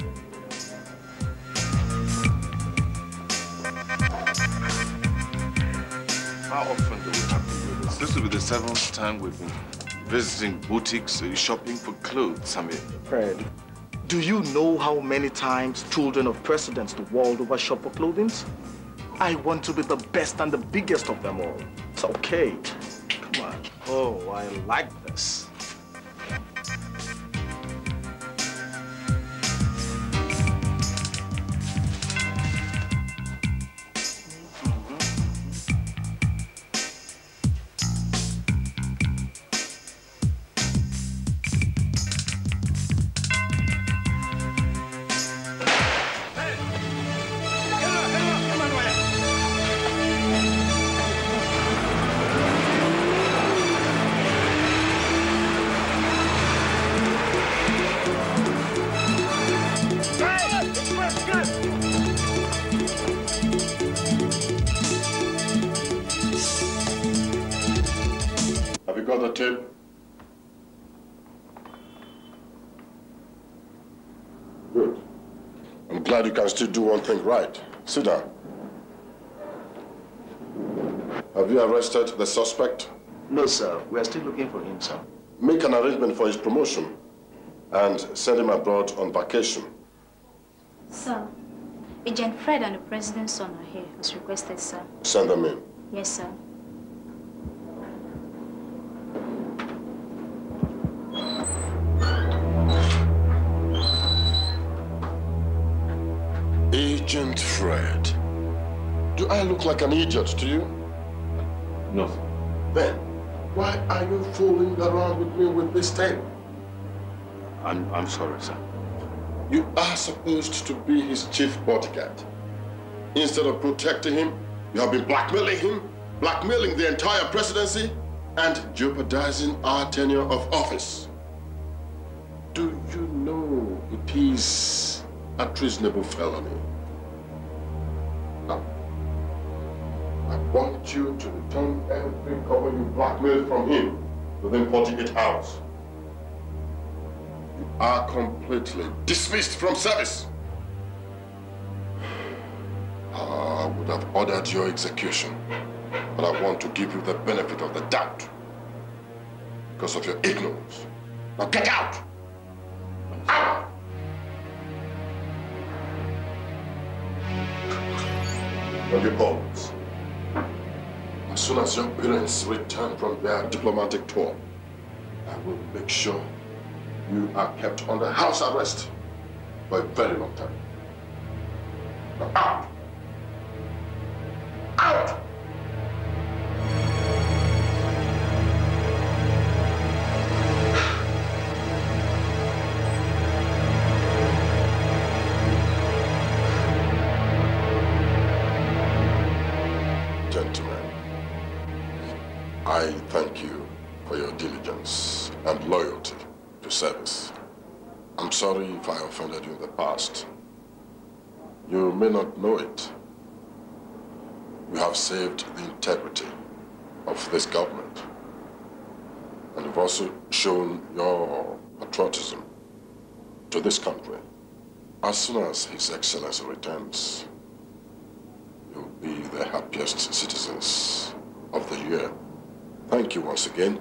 How often do we have to do this? This will be the seventh time we've been visiting boutiques, uh, shopping for clothes. I mean, Fred, do you know how many times children of presidents the world over shop for clothing? I want to be the best and the biggest of them all. It's okay. Come on. Oh, I like this. the tape? Good. I'm glad you can still do one thing right. Sit down. Have you arrested the suspect? No, sir. We are still looking for him, sir. Make an arrangement for his promotion and send him abroad on vacation. Sir, Agent Fred and the President's son are here, as requested, sir. Send them in. Yes, sir. Agent Fred. Do I look like an idiot to you? No, sir. Then, why are you fooling around with me with this tape? I'm, I'm sorry, sir. You are supposed to be his chief bodyguard. Instead of protecting him, you have been blackmailing him, blackmailing the entire presidency, and jeopardizing our tenure of office. Do you know it is a treasonable felony? Now, I want you to return every cover you blackmailed from him within forty-eight hours. You are completely dismissed from service. I would have ordered your execution, but I want to give you the benefit of the doubt because of your ignorance. Now get out! Out! On your bones. As soon as your parents return from their diplomatic tour, I will make sure you are kept under house arrest for a very long time. Now out! Out! Gentlemen, I thank you for your diligence and loyalty to service. I'm sorry if I offended you in the past. You may not know it. You have saved the integrity of this government. And you've also shown your patriotism to this country. As soon as His Excellency returns, you'll be the happiest citizens of the year. Thank you once again.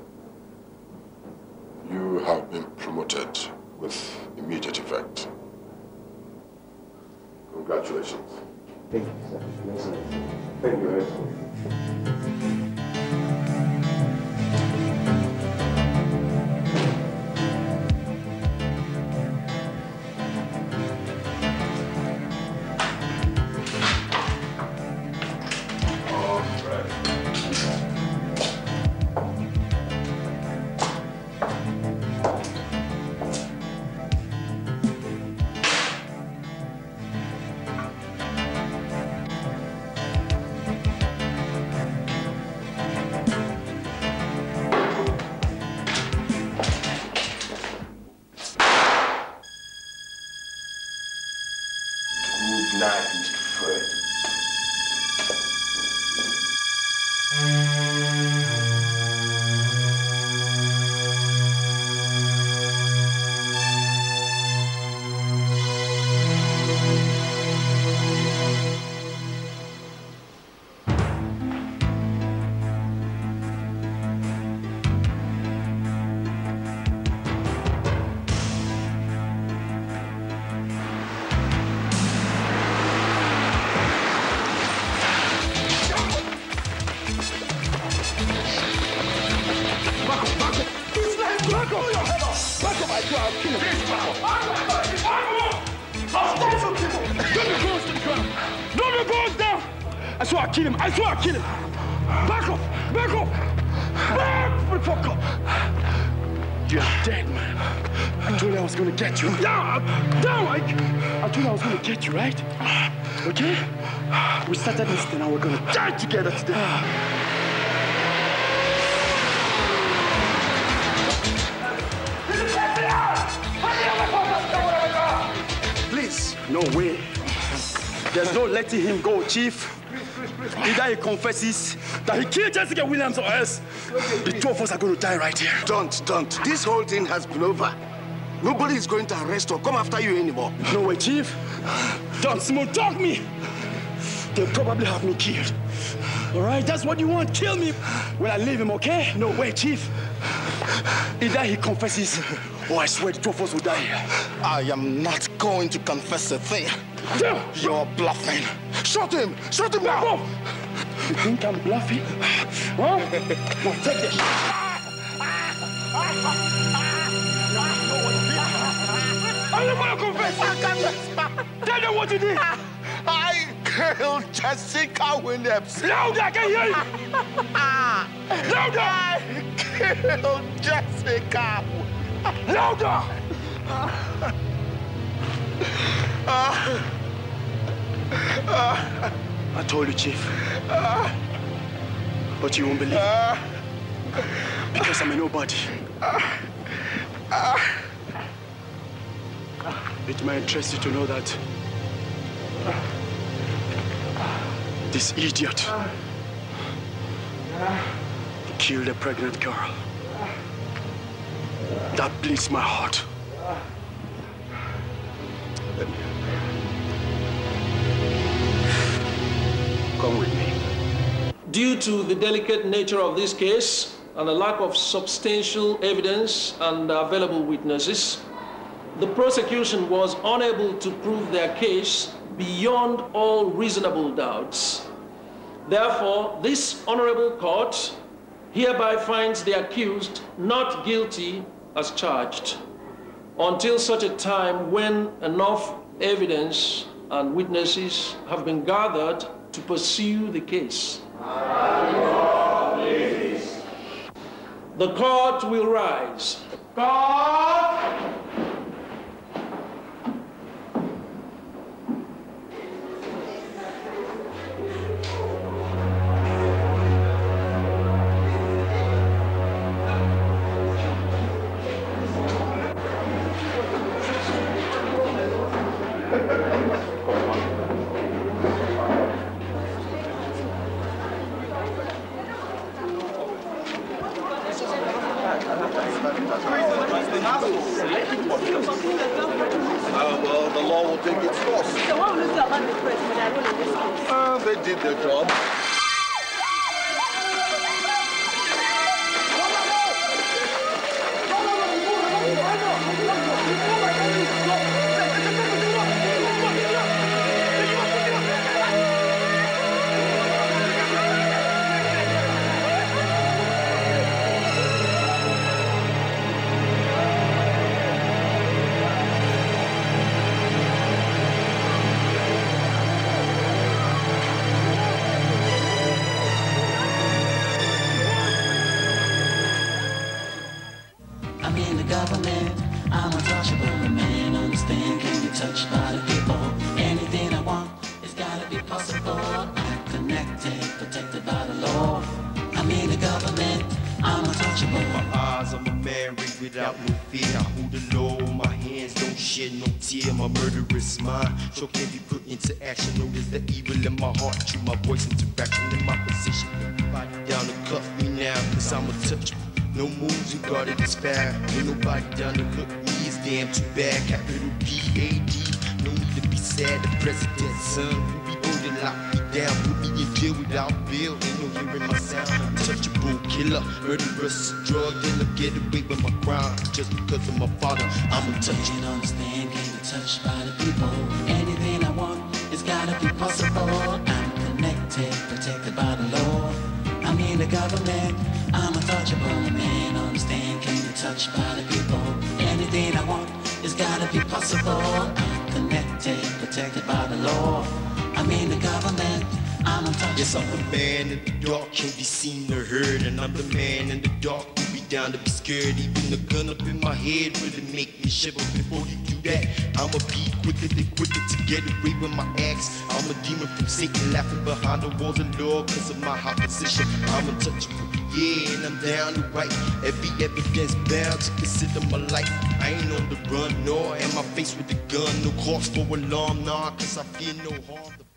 You have been promoted with immediate effect. Congratulations. Thank you, sir. Thank you, Excellency. I swear I'll kill him. I swear I'll kill him. Back up. Back up. Back the fuck up. You're dead, man. I told you I was going to get you. Down. Down. I, I told you I was going to get you, right? Okay? We started this thing and we're going to die together today. Please, no way. There's no letting him go, Chief. Either he confesses that he killed Jessica Williams or else the two of us are going to die right here. Don't, don't. This whole thing has been over. Nobody is going to arrest or come after you anymore. No way, Chief. Don't smooth talk me. They'll probably have me killed. All right, that's what you want. Kill me when I leave him, okay? No way, Chief. Either he confesses or I swear the two of us will die here. I am not going to confess a thing. Yeah. You're bluffing. Shut him! Shut him now! You think I'm bluffing? Huh? Now take this. I'm not going to confess. Tell them what you did. I killed Jessica Williams. Louder, I can hear you. Louder. I killed Jessica. Louder. I told you, Chief. But you won't believe it. Because I'm a nobody. It might interest you to know that this idiot killed a pregnant girl. That bleeds my heart. Come with me. Due to the delicate nature of this case and the lack of substantial evidence and available witnesses, the prosecution was unable to prove their case beyond all reasonable doubts. Therefore, this honorable court hereby finds the accused not guilty as charged until such a time when enough evidence and witnesses have been gathered to pursue the case. The court will rise. Court! Uh, well, the law will take its course. So what will you say about the press when I run in this case? Uh, they did their job. I'm in the government, I'm untouchable. A man understand, can be touched by the people. Anything I want, it's gotta be possible. I'm connected, protected by the law. I'm in the government, I'm untouchable. My eyes, I'm a man raised without no fear. I hold the law, my hands don't shed no tear. My murderous mind sure can be put into action. Notice the evil in my heart, through my voice interaction in my position. Everybody down to cuff me now, cause I'm untouchable. No moves regarded as foul. Ain't nobody down to cook me, it's damn too bad. Capital P A D, no need to be sad. The president's son, who be holding lock me down, put me in jail without bail. Ain't no hearing my sound. Untouchable killer, murderous drug dealer, get away with my crime just because of my father. I'm untouchable. Understand, can be touched by the people. Anything I want, it's gotta be possible. I'm connected, protected by the law. I'm in the government, I'm untouchable. A man understand, can be touched by the people. Anything I want, it's gotta be possible. I'm connected, protected by the law. I'm in the government, I'm untouchable. Yes, I'm the man in the dark, can't be seen or heard. And I'm the man in the dark, who be down to be scared. Even the gun up in my head really make me shiver. Before you do that, I'ma be quicker than quicker to get away with my axe. I'm a demon from Satan, laughing behind the walls of law cause of my high position. I'm untouchable, yeah, and I'm down to right. Every evidence bound to consider my life. I ain't on the run, nor am I faced with a gun. No cause for alarm, nah, cause I fear no harm.